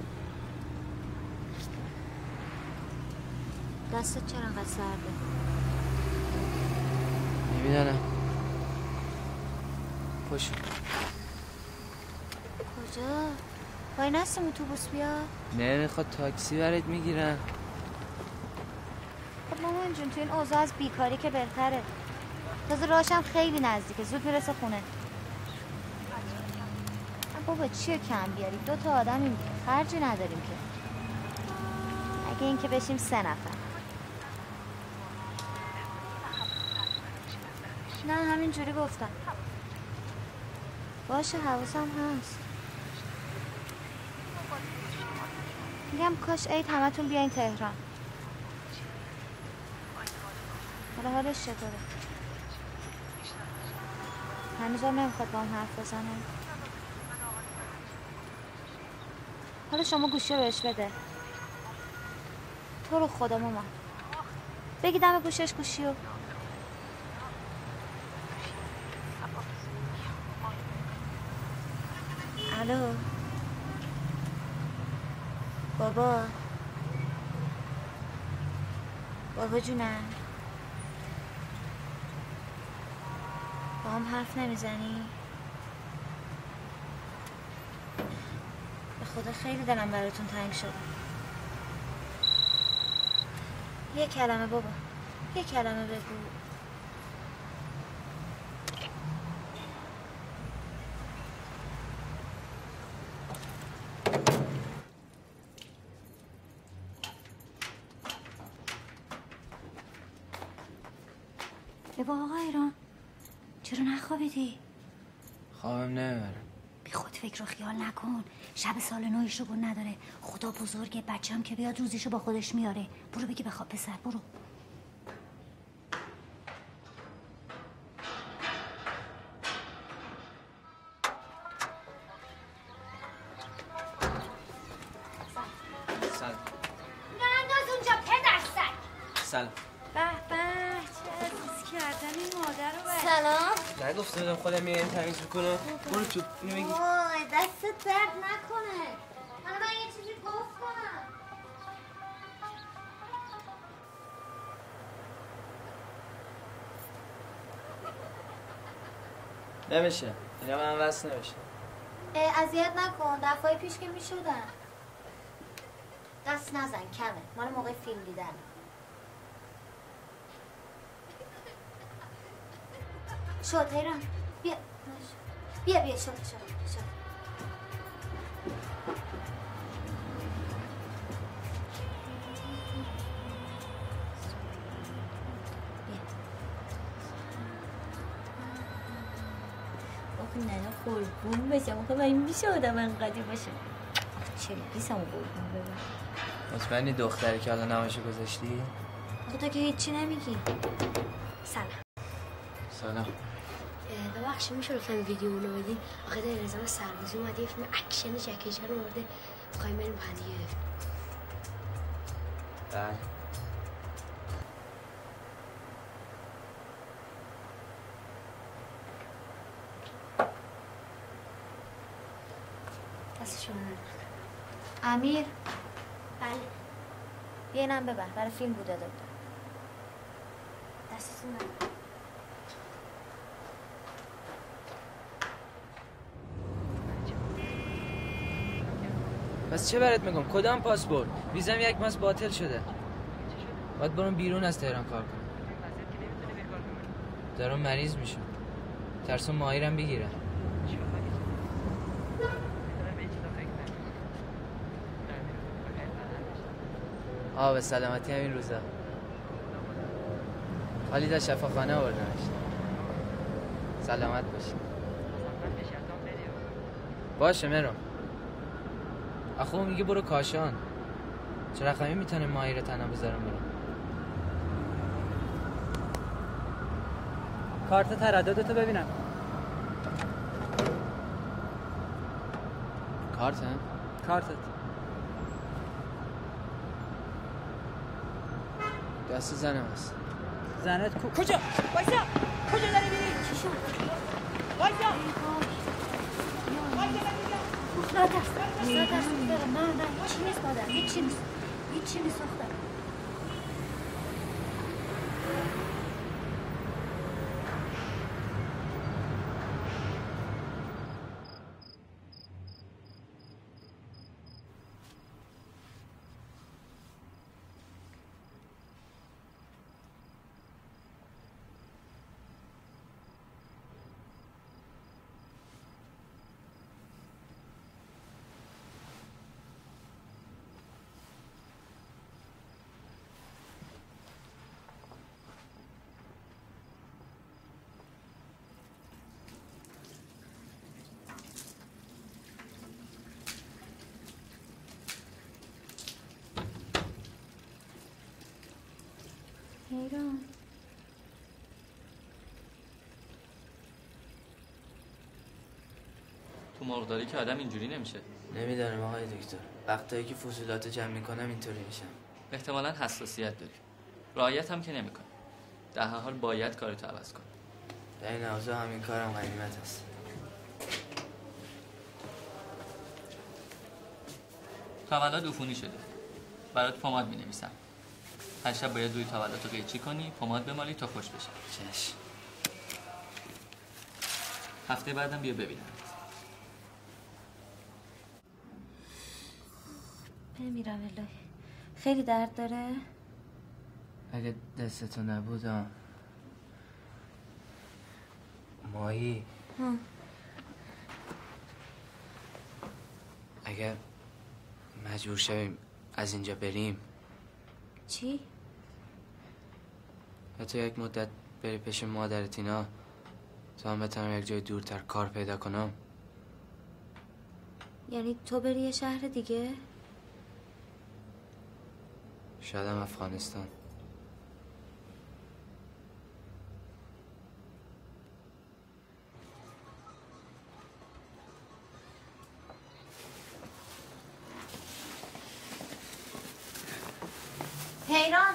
دستت چرا انقدر سرده؟ نمیدانم. پشت کجا؟ وای نستم اتوبوس بیا. نه میخواد تاکسی برات میگیرن. خب مامان جون تو این اوضاع از بیکاری که بهتره. تازه راهشم خیلی نزدیکه زود میرسه خونه. بابا چیه کم بیاری؟ دو تا آدمیم خرجی نداریم که. اگه این که بشیم سه نفر. نه همینجوری گفتم. باشه حواسم هست. میگم کاش عید همتون بیاین تهران. حالا حالش چطوره؟ هنوزم نمیخواد با هم حرف بزنه. حالا شما گوشی رو بهش بده. تو رو خدا مامان بگی دم گوشش گوشی رو. الو بابا بابا جونم با هم حرف نمیزنی؟ به خدا خیلی دلم براتون تنگ شده. یه کلمه بابا یه کلمه بگو. بابا آقا ایران چرا نخوابیدی؟ خوابم نمیبرم. بی خود فکر رو خیال نکن. شب سال نویش رو گل نداره. خدا بزرگه بچم که بیاد روزیشو با خودش میاره. برو بگی بخواب پسر برو. سلام. ننداز اونجا پدر سگ. سلام. به به چه عزیز کردن این مادر رو بر. سلام. نگفته بودم خودم میایم تمیز بکنم. برو تو اینو بگی. وای دستت درد نکنه. حالا من یه چیزی گفتم. نمیشه. اینا من وصل نمیشه. اذیت نکن. دفعه پیش که میشدن. دست نزن کمه. مال موقع فیلم دیدن. شد هیران بیا بیا بیا شد شد شد نه قربون بشم. آخه من میشه آدم انقدی باشه؟ چرا بیسم قربون ببر. مطمئنی دختری که الان نمایشو گذاشتی؟ آخه تو که هیچی نمیگی. سلام. سلام. ببخشید میشه لطفا ویدیو رو بدین؟ آخه در نظام سربازی اومده یه فیلم اکشن جکی چن رو برده. بخوایم بریم پندیه. بله. دست شما امیر. بله. یه اینم ببر برای فیلم بود داده بودم. دستتون ببر. پس چه برات میگم؟ کدام پاسپورت؟ ویزام یک ماه باطل شده. باید برم بیرون از تهران کار کنم. دارم مریض میشم. ترسم ماهیرم بگیرم. آه به سلامتی همین روزا. حالی در شفاخانه آوردنش. سلامت باشی. باشه میرم. اخو میگه برو کاشان. چه رقمی میتونه ماهی رو تنها بذارم برم؟ کارت ترددتو ببینم. کارت هم؟ کارتت. دست زنم هست. زنت کو کجا؟ وایسا. کجا داری میری؟ چی شد؟ وایسا. نه دست نه دست برم. نه نه هیچی نیست مادر. هیچی نیست. هیچی نیست دختر. ایران تو مرغداری که آدم اینجوری نمیشه. نمیدونم آقای دکتر. وقتایی که فضولات جمع میکنم اینطوری میشم. احتمالاً حساسیت داری. رعایت هم که نمیکنی. در هر حال باید کارتو عوض کنی. در این اوضاع همین کارم غنیمت هست. تولد عفونی شده. برات پماد می‌نویسم. هر شب باید روی تولد رو قیچی کنی، پماد بمالی تا خوش بشه. چشم. هفته بعدم بیا ببینم. بمیرم الهی. خیلی درد داره؟ اگه دستتو نبودم مایی ها. اگر مجبور شویم از اینجا بریم چی؟ تو یک مدت بری پیش مادرت اینا تا هم بتونم یک جای دورتر کار پیدا کنم. یعنی تو بری یه شهر دیگه؟ شاید هم افغانستان. حیران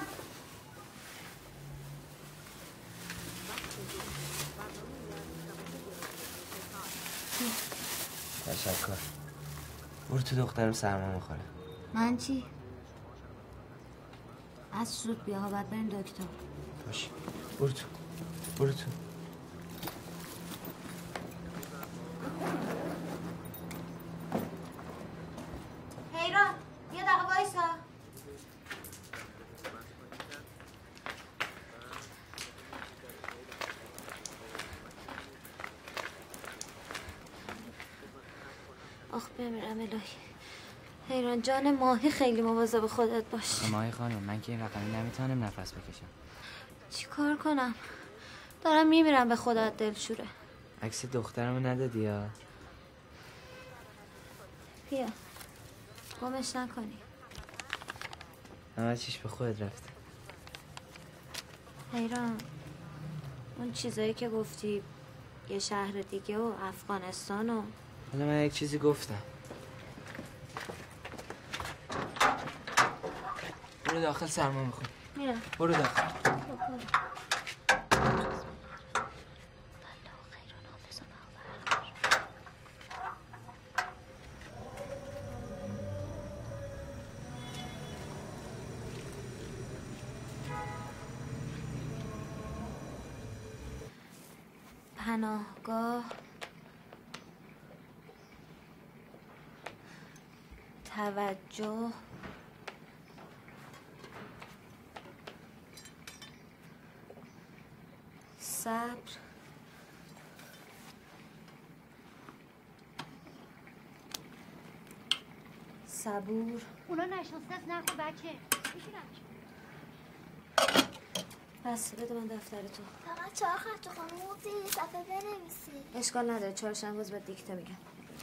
تشکر. برو تو دخترم سرما میخوره. من چی؟ از زود بیا ها باید بریم دکتر. باشه برو تو برو تو. حیران یه دقیقه وایسا. آخ بمیرم الهی. حیران جان ماهی خیلی مواظب خودت باش. ماهی خانم من که این رقمی نمیتونم نفس بکشم. چی کار کنم؟ دارم میمیرم به خودت دلشوره. عکس دخترمو ندادی یا؟ بیا گمش نکنی. همه چیش به خودت رفته. حیران اون چیزایی که گفتی یه شهر دیگه و افغانستان و حالا من یک چیزی گفتم. برو داخل سرما میخوری. میرم. برو داخل. پناهگاه توجه صبر صبور. اونا نشسته است نخور بچه میشونم. بس بده من دفتر تو. فقط چهار خط تو خانم گفتی یه صفحه بنویسی. اشکال نداره چهارشنبه روز بعد دیکته میگم.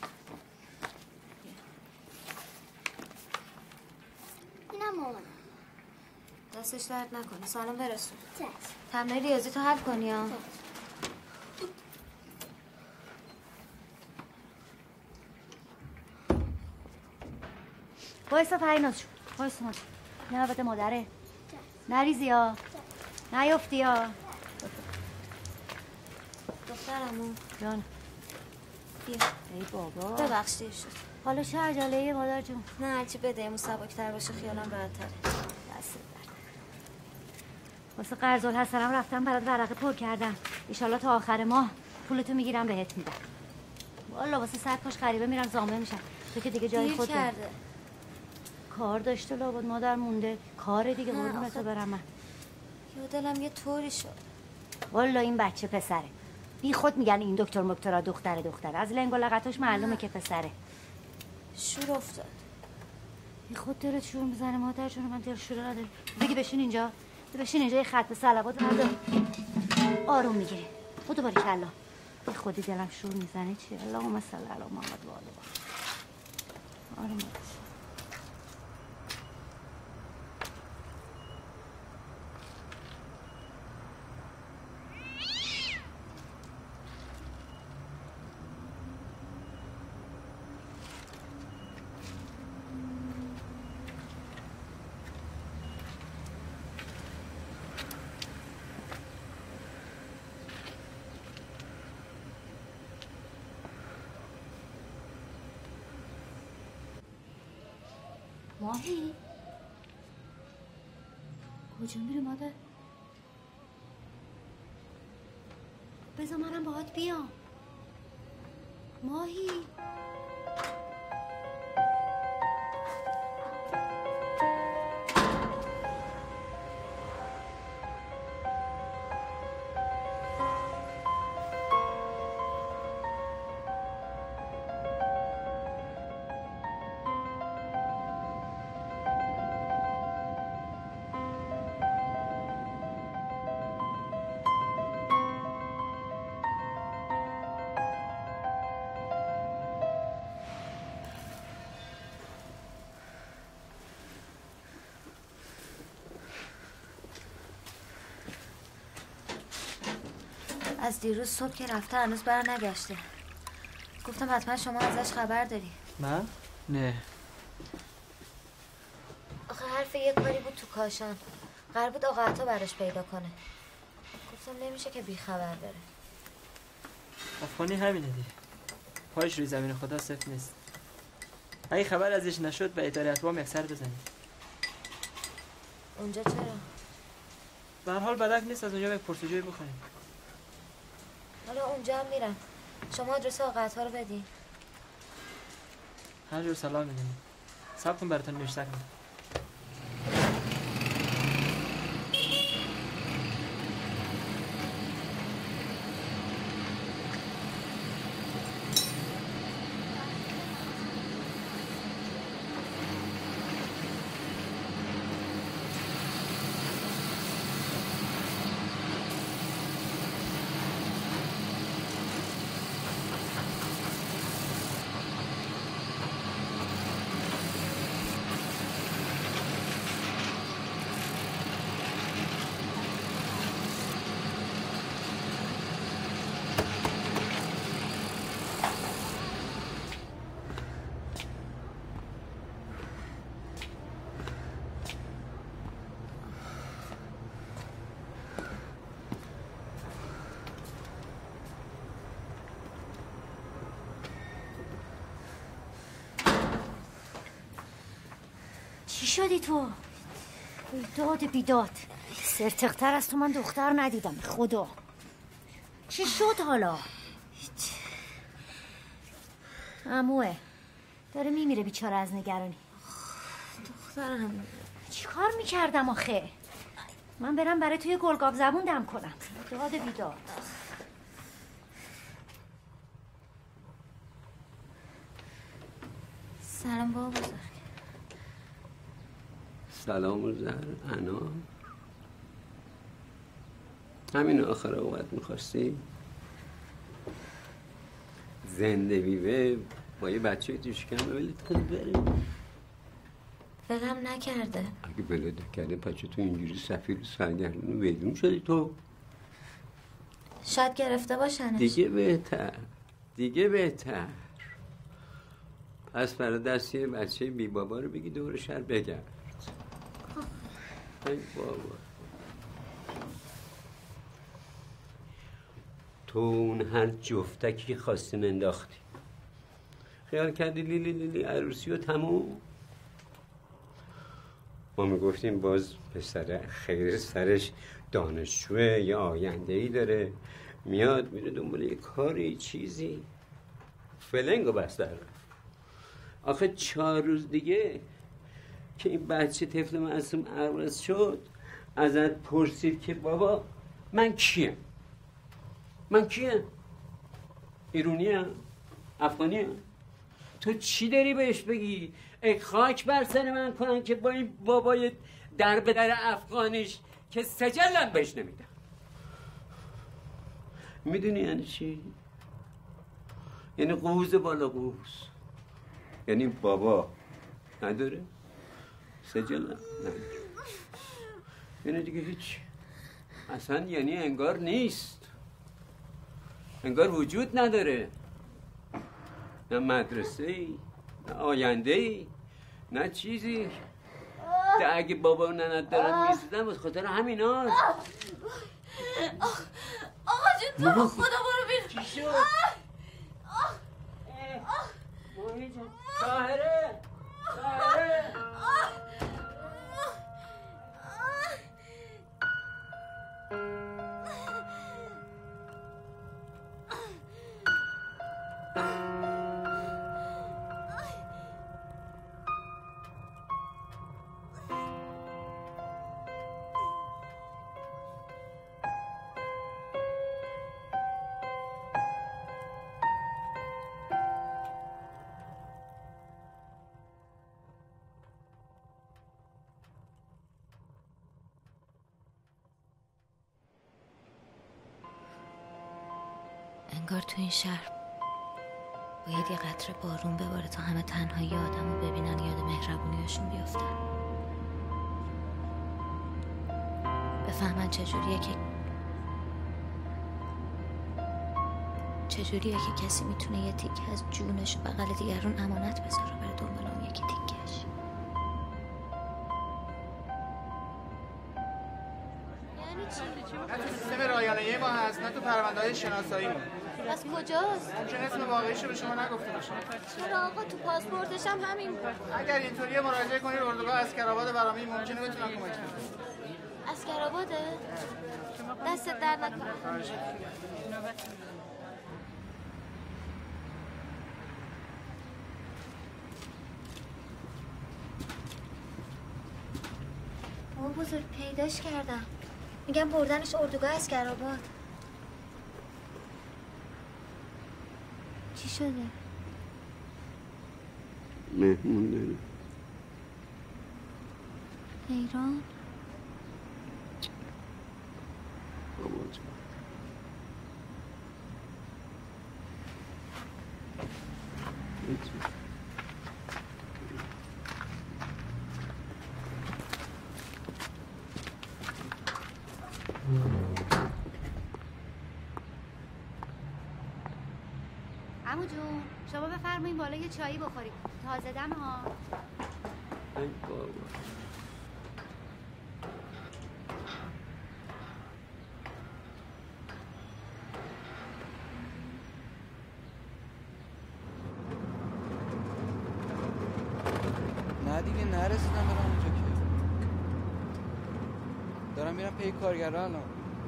اینم مامان. دستش درد نکنه. سلام برسون. چشم. تمرین ریاضی تو حل کنی ها. وایسا پریناز شد. وایسا مادر. نه بده مادره. نریزی ها. نیفتی ها. دخترمون جان بیا. ای بابا ببخش دیر شد. حالا چه عجله مادر جون؟ نه هرچی بده امون سبکتر باشه خیالم راحت تره. دست درد. واسه قرض الحسنم رفتم برات ورقه پر کردم. ایشالله تا آخر ماه پولتو میگیرم بهت میدم. والا واسه صد پاش غریبه میرم زامه میشم. تو که دیگه جای خود کرده. کار داشته لابد مادر مونده. کار دیگه قربونت برم من. یا دلم یه طوری شد. والا این بچه پسره. بی خود میگن این دکتر مکترا دختر دختر. از لنگ و لغتاش معلومه که پسره. شور افتاد. بی خود دلت شور میزنه مادر جون. من دل شور نداره. بگی بشین اینجا. بشین اینجا یه خط به صلوات بردار. آروم میگیری. خودو باری کلا. بی خودی دلم شور میزنه چی؟ اللهم صل علی محمد و آله. آروم باش. ماهی کجا میری مادر؟ بذار منم باهات بیام. ماهی از دیروز صبح که رفته هنوز بر نگشته. گفتم حتما شما ازش خبر داری. من؟ نه. آخه حرف یه کاری بود تو کاشان. قرار بود آقا عطا براش پیدا کنه. گفتم نمیشه که بی خبر بره. افغانی همینه دیگه. پایش روی زمین خدا صفت نیست. اگه خبر ازش نشد به اداره اتوام یک سر بزنید. اونجا چرا؟ به هر حال بدک نیست از اونجا یک پرسجوی بکنیم. حالا اونجا هم میرم. شما آدرس آقا عطا رو بدین. هر جور سلام میدونیم. صبر کن براتون نوشته کنم. شدی تو؟ داد بیداد سرتقتر از تو من دختر ندیدم خدا. چی شد حالا؟ عموه داره میمیره بیچاره از نگرانی. دخترم چی کار میکردم آخه؟ من برم برای توی گلگاب زبون دم کنم. داد بیداد. سلام بابا بزرگ. سلام زهر انا. همین آخر اوقات میخواستی؟ زنده بیوه با یه بچه تو شکم ولت کنی بریم. ولم نکرده. اگه ولت نکرده بچه تو اینجوری سفیر و سرگردون ویدون شدی تو؟ شاید گرفته باشنش. دیگه بهتر دیگه بهتر. پس برای دست یه بچه بی بابا رو بگی دور شهر بگرد. ای بابا تو اون هر جفتکی خواستین انداختی. خیال کردی لیلی لیلی عروسی و تموم. ما میگفتیم باز پسر خیر سرش دانشجوه یا آینده‌ای داره میاد میره دنبال یه کاری چیزی. فلنگو بس در رفت. آخه چهار روز دیگه که این بچه طفل معصوم عرض شد ازت پرسید که بابا من کیم؟ من کیم؟ ایرونیم؟ افغانیم؟ تو چی داری بهش بگی؟ ای خاک بر سر من کنن که با این بابای در به در افغانیش که سجلم بهش نمیدم. میدونی یعنی چی؟ یعنی قوز بالا قوز. یعنی بابا نداره سجل نداره. یعنی دیگه هیچ. اصلا یعنی انگار نیست. انگار وجود نداره. نه مدرسه ای نه آینده ای نه چیزی. ده اگه بابا و ننت دارن میسیدن بس خاطر همین هاست. آقا جون تو خدا برو بیر. چی شد؟ ماهی جان طاهره طاهره انگار تو این شهر باید یه قطره بارون بباره تا همه تنهایی آدم رو ببینن یاد مهربونیاشون بیفتن. بفهمن چجوریه که چجوریه که کسی میتونه یه تیکه از جونش و بغل دیگرون امانت بذاره بره دنبال اون یکی تیکش. یعنی چی؟ نه تو سیستم رایانه‌ای ما هست نه تو پرونده‌های شناسایی ما. پس کجاست؟ ممکن اسم واقعیشو به شما نگفته باشه. چرا آقا تو پاسپورتش هم همین بود. اگر اینطوریه مراجعه کنید اردوگاه اسکرآباد برامی ممکنه بتونن کمک کنن. اسکرآباده؟ دستت درد نکنه. بابا بزرگ پیداش کردم. میگم بردنش اردوگاه اسکرآباد. چی شده؟ مهمون داره. ایران؟ بابا جان عمو جون شما بفرمایید بالا یه چایی بخورید. تازه دم ها. ای بابا نه دیگه نرسیدم برم اونجا میرم پی کارگرا الان.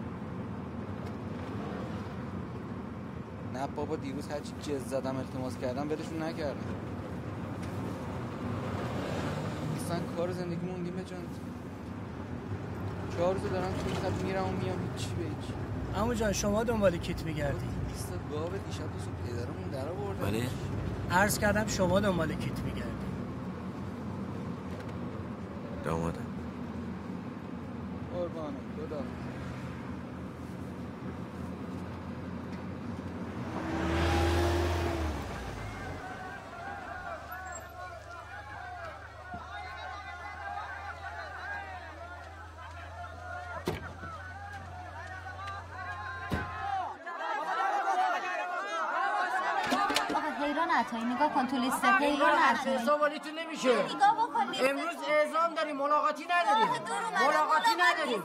نه بابا دیروز هرچی جز زدم التماس کردم ولشون نکردم. اصلا کار زندگی موندیم به جان. چهار روز دارم توی خط میرم و میام هیچی به هیچ. عمو جان شما دنبال کیت میگردی؟ بیست تا گاو دیشب دو صبح پدرمون در آورده. ولی عرض کردم شما دنبال کیت میگردی. دامادم قربانم خدا. عطایی نگاه کن تو لیست حیران عطایی حسابالی تو نمیشه. نگاه بکن لیست. امروز اعزام داریم ملاقاتی نداریم. ملاقاتی نداریم.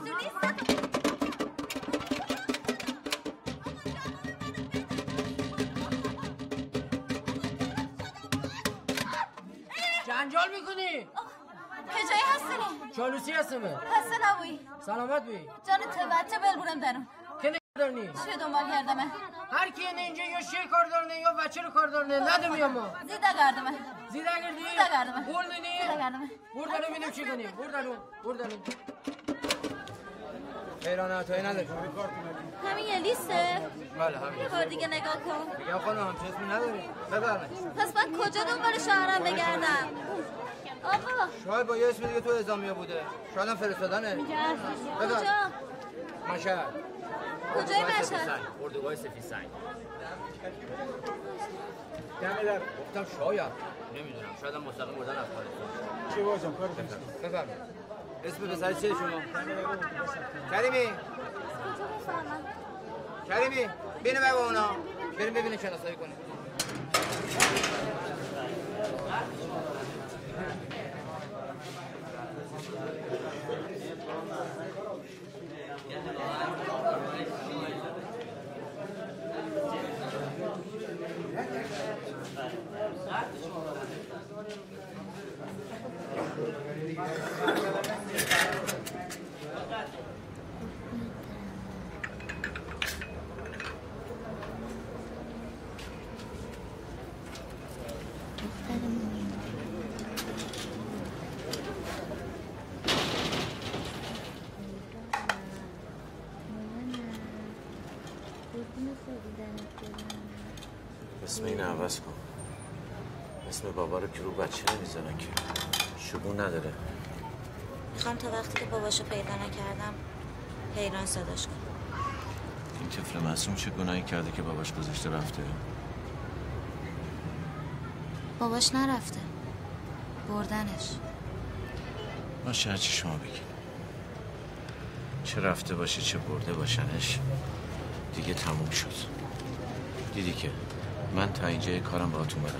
جنجال میکنی؟ کجایی هستنی؟ چالوسی هستمه. هسته نبوی سلامت بی. جان تبته بلبونم درم که نگردارنی؟ چه دنبال کردمه؟ هر کی اینجا یا شی کار دارنه یا بچه رو کار دارنه ندم یا ما زیده گردمه زیده گردی؟ زیده گردمه بول دینی؟ زیده گردمه بردنو میدیم چی کنیم؟ بردنو بردنو حیران عطایی نداری؟ همین یه لیسته؟ بله همین یه بار دیگه نگاه کن بگم خانم هم چه اسمی نداری؟ بفرمایید پس من کجا دنبال شوهرم بگردم؟ آقا شاید با یه اسم دیگه تو اعزامیه بوده شاید هم فرستادنه کجا؟ مشهد کجای مشهد؟ اردوگاه سفید سنگ دمه در گفتم شاید نمیدونم شاید هم مستقیم بردن افغانستان چی بازم کار بفرمایید اسم پسر چیه شما؟ کریمی کریمی بینه بابا اونا بریم ببینیم شناسایی کنیم اسم این عوض کن اسم بابا رو که رو بچه نمیزنن که شگون نداره میخوام تا وقتی که باباشو پیدا نکردم حیران صداش کنم این طفل معصوم چه گناهی کرده که باباش گذاشته رفته باباش نرفته بردنش باشه هرچی شما بگید چه رفته باشه چه برده باشنش دیگه تموم شد دیدی که من تا اینجای کارم باهات اومدم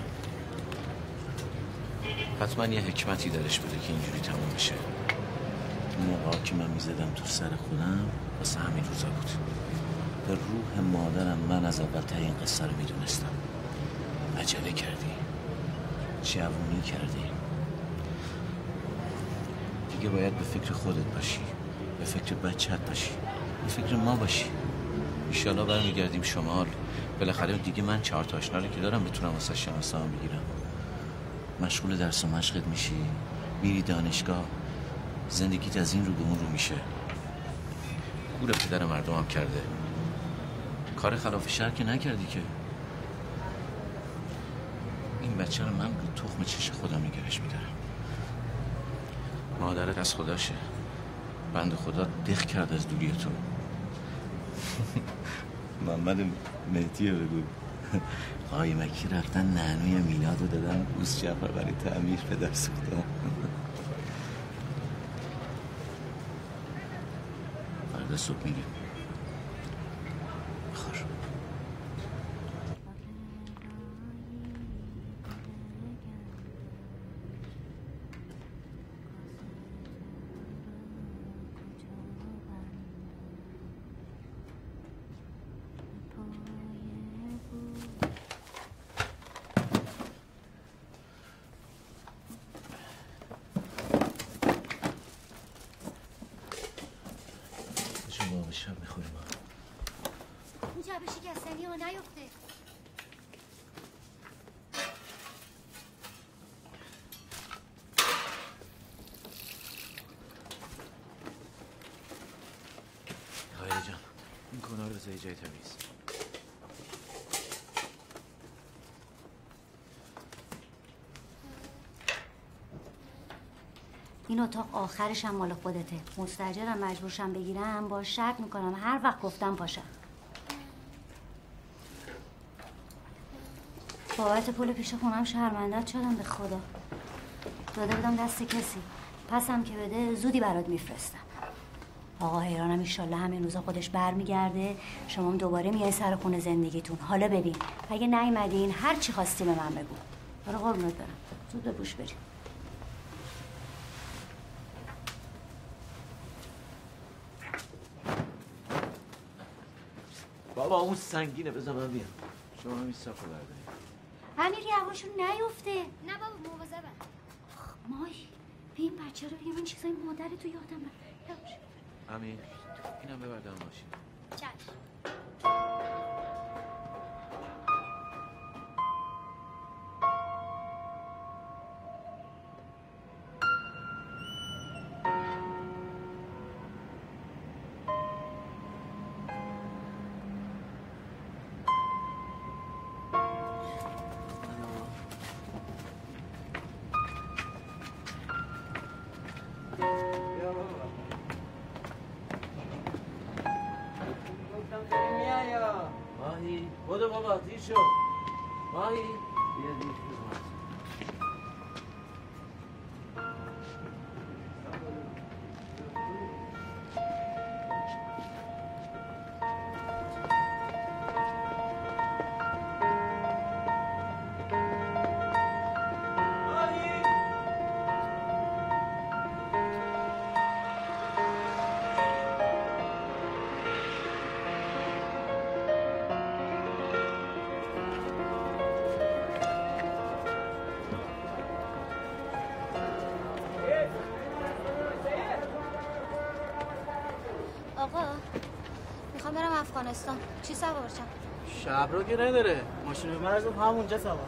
حتما یه حکمتی درش بوده که اینجوری تموم بشه اون موقعا که من میزدم تو سر خودم واسه همین روزا بود به روح مادرم من از اول تا این قصه رو میدونستم عجله کردی جوونی کردی دیگه باید به فکر خودت باشی به فکر بچت باشی به فکر ما باشی ایشالا برمیگردیم شمال بالاخره دیگه من چهار تا آشنا رو که دارم بتونم واسه شناسام بگیرم مشغول درس و مشقت میشی میری دانشگاه زندگیت از این رو به اون رو میشه گور پدر مردم هم کرده کار خلاف شرع که نکردی که این بچه رو من رو تخم چش خدا نگرش میدارم مادرت از خداشه بند خدا دق کرد از دوری تو محمد مهدیه بگو قایمکی رفتن نعنوی میلاد رو دادن بوس جعفر برای تعمیر پدر سوختن فردا صبح میگم بخور شب میخوریم. اون جبه شکستنی ها نیفته. خیلی جان این کنار رو بذاری جای تمیز. این اتاق آخرش هم مال خودته. مستاجرم مجبورشم بگیرم با شک میکنم هر وقت گفتم پاشم. بابت پول پیش خونم شرمندت شدم به خدا. داده بودم دست کسی. پسم که بده زودی برات میفرستم. آقا حیرانم ایشالله همین روزا خودش برمیگرده شما هم دوباره میای سر خونه زندگیتون. حالا ببین اگه نیومدین هر چی خواستی به من بگو. برو قربونت برم. زود بپوش بریم. بابا اون سنگینه بذار من بیام. شما همین صافو بردارید. امیر یواشون نیفته. نه بابا مواظبم. مای ببین بچه رو بگم این چیزای مادر تو یادم یواش. امین اینم ببردم ماشین. چشم. ماهی بودو بابا دیر شد. ماهی بیا دیر شد. افغانستان چی سوار شم؟ شب رو که نداره ماشین من از همونجا سوار.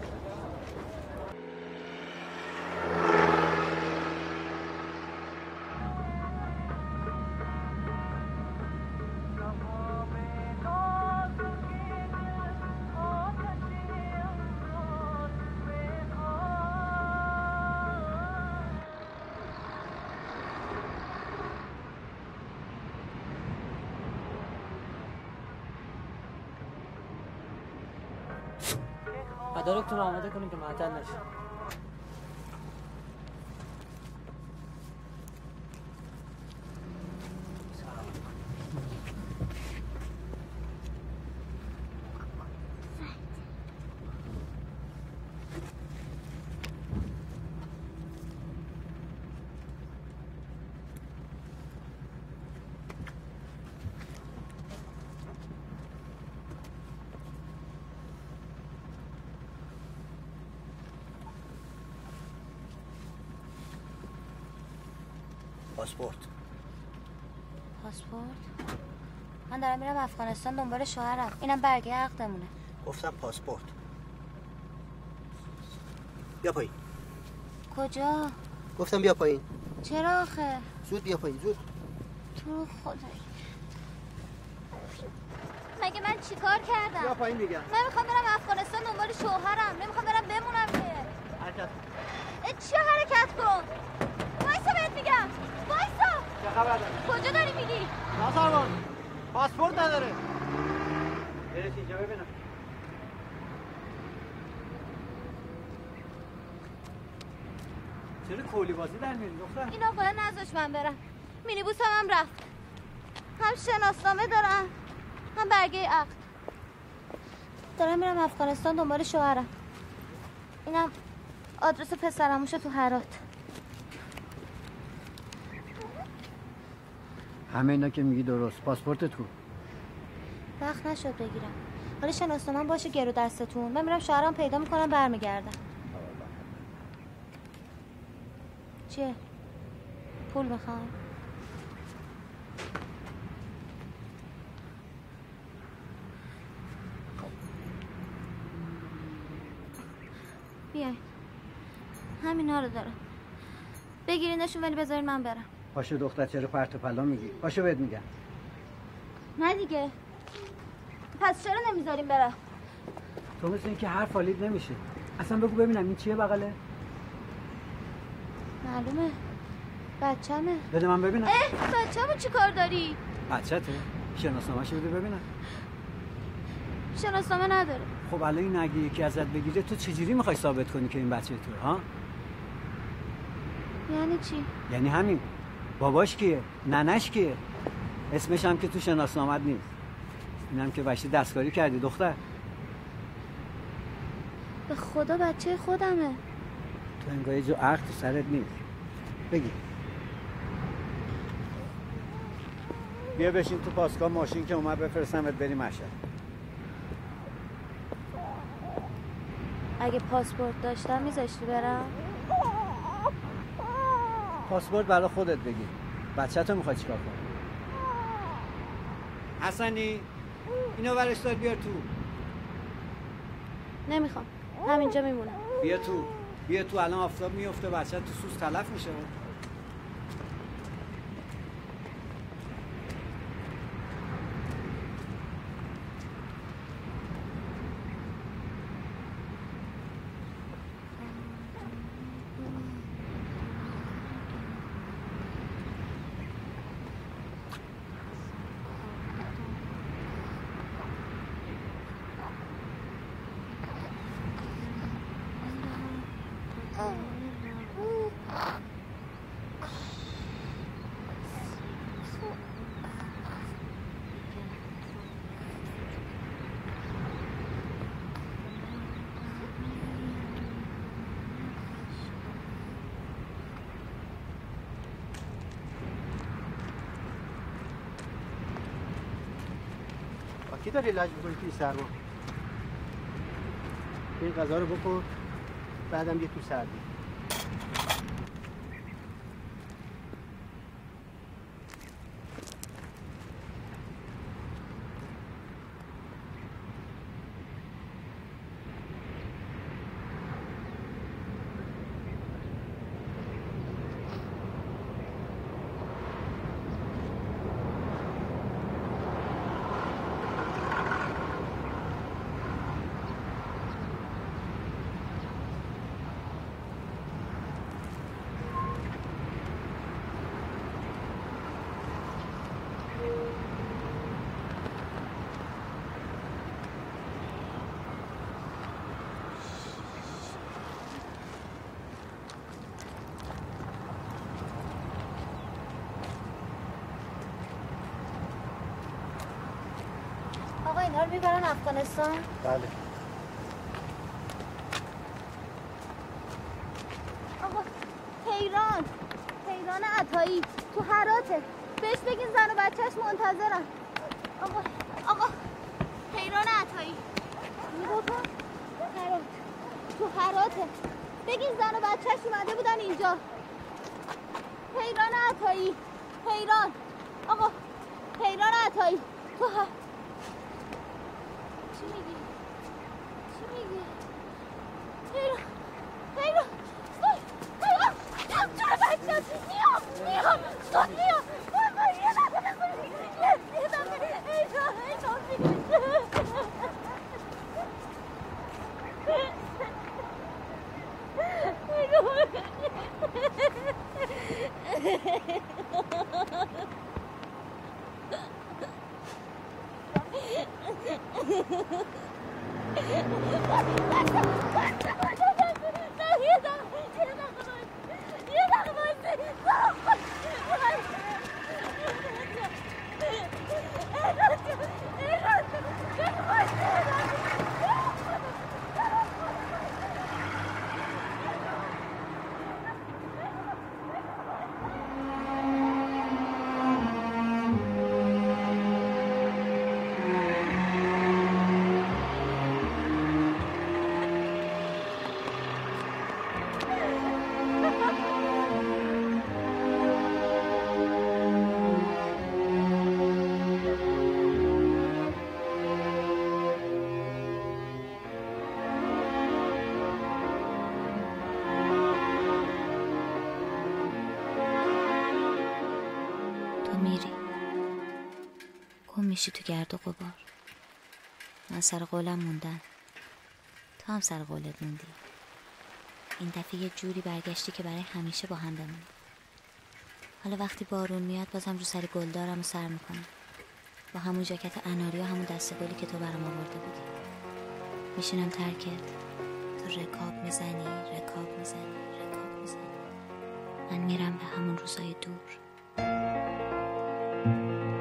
مدارکتون رو آماده کنیم که معطل نشه. پاسپورت. پاسپورت؟ من دارم میرم افغانستان دنبال شوهرم. اینم برگه عقدمونه. گفتم پاسپورت. بیا پایین. کجا؟ گفتم بیا پایین. چرا آخه؟ زود بیا پایین زود. تو خدایی مگه من چیکار کردم؟ بیا پایین میگم. من میخوام برم افغانستان دنبال شوهرم. نمیخوام برم بمونم که. حرکت. چی حرکت کن؟ وایسا بهت میگم. وایسا. چه خبر داری؟ کجا داری میگی؟ ناسامان پاسپورت نداره. برید اینجا ببینم. چرا کولی بازی در میری دختر؟ این آقای نذاش من برم. مینیبوسم هم رفت. هم شناسنامه دارم هم برگه عقد. دارم میرم افغانستان دنبال شوهرم. اینم آدرس پسرموشه تو هرات. همه اینا که میگی درست. پاسپورتت کو؟ وقت نشد بگیرم. حالا شناسنامه‌ام باشه گرو دستتون. من میرم شوهرم پیدا میکنم برمیگردم. چیه؟ پول میخوام. بیاین. همینا رو دارم. بگیرینشون ولی بذارین من برم. پاشو دختر، چرا پرت و پلا میگی؟ پاشو بهت میگم. نه دیگه. پس چرا نمیذاریم برم؟ تو مثل این که حرف حالید نمیشه. اصلا بگو ببینم این چیه بغله؟ معلومه. بچه‌مه. بده من ببینم. اه بچه‌مو چی کار داری؟ بچه‌ته؟ شناسنامه‌شو بده ببینم. شناسنامه نداره. خب الان این اگه یکی ازت بگیره تو چجوری میخوای ثابت کنی که این بچه تو ها؟ یعنی چی؟ یعنی همین. باباش کیه؟ ننش کیه؟ اسمش هم که تو شناسنامت نیست. اینم که بچه دستکاری کردی دختر. به خدا بچه خودمه. تو انگار یه جو عقل تو سرت نیست. بگی. بیا بشین تو پاسگاه ماشین که اومد بفرستمت بری مشهد. اگه پاسپورت داشتم میذاشتی برم؟ پاسپورت برای خودت بگیر. بچه‌تو میخوای چیکار کنی؟ حسنی اینو ورش دار بیار تو. نمیخوام. همینجا میمونم. بیا تو. بیا تو الان آفتاب میفته بچه تو سوز تلف میشه. کی داری علاج میکنی توی سرما؟ این غذا رو بخور بعدم یه تو سردی. آقا اینا رو میبرن افغانستان؟ بله. آقا حیران حیران عطایی تو هراته. بهش بگین زن و بچهش منتظرن. آقا آقا حیران عطایی نگاه کن. هرات تو هراته. بگین زن و بچهش اومده بودن اینجا. حیران عطایی حیران آقا حیران عطایی تو ه... چی میگی؟ چی میگی؟ حیران حیران حیران جون بچه میام میام صد میام بابا یه دقیقه بکنی یه دقیقه حیران حیران گم میشی تو گرد و غبار. من سر قولم موندم، تو هم سر قولت موندی. این دفعه یه جوری برگشتی که برای همیشه با هم بمونیم. حالا وقتی بارون میاد بازم رو سر گلدارم و سر میکنم با همون جاکت اناری و همون دسته گلی که تو برام آورده بودی. میشینم ترکت، تو رکاب میزنی رکاب میزنی رکاب میزنی. من میرم به همون روزای دور.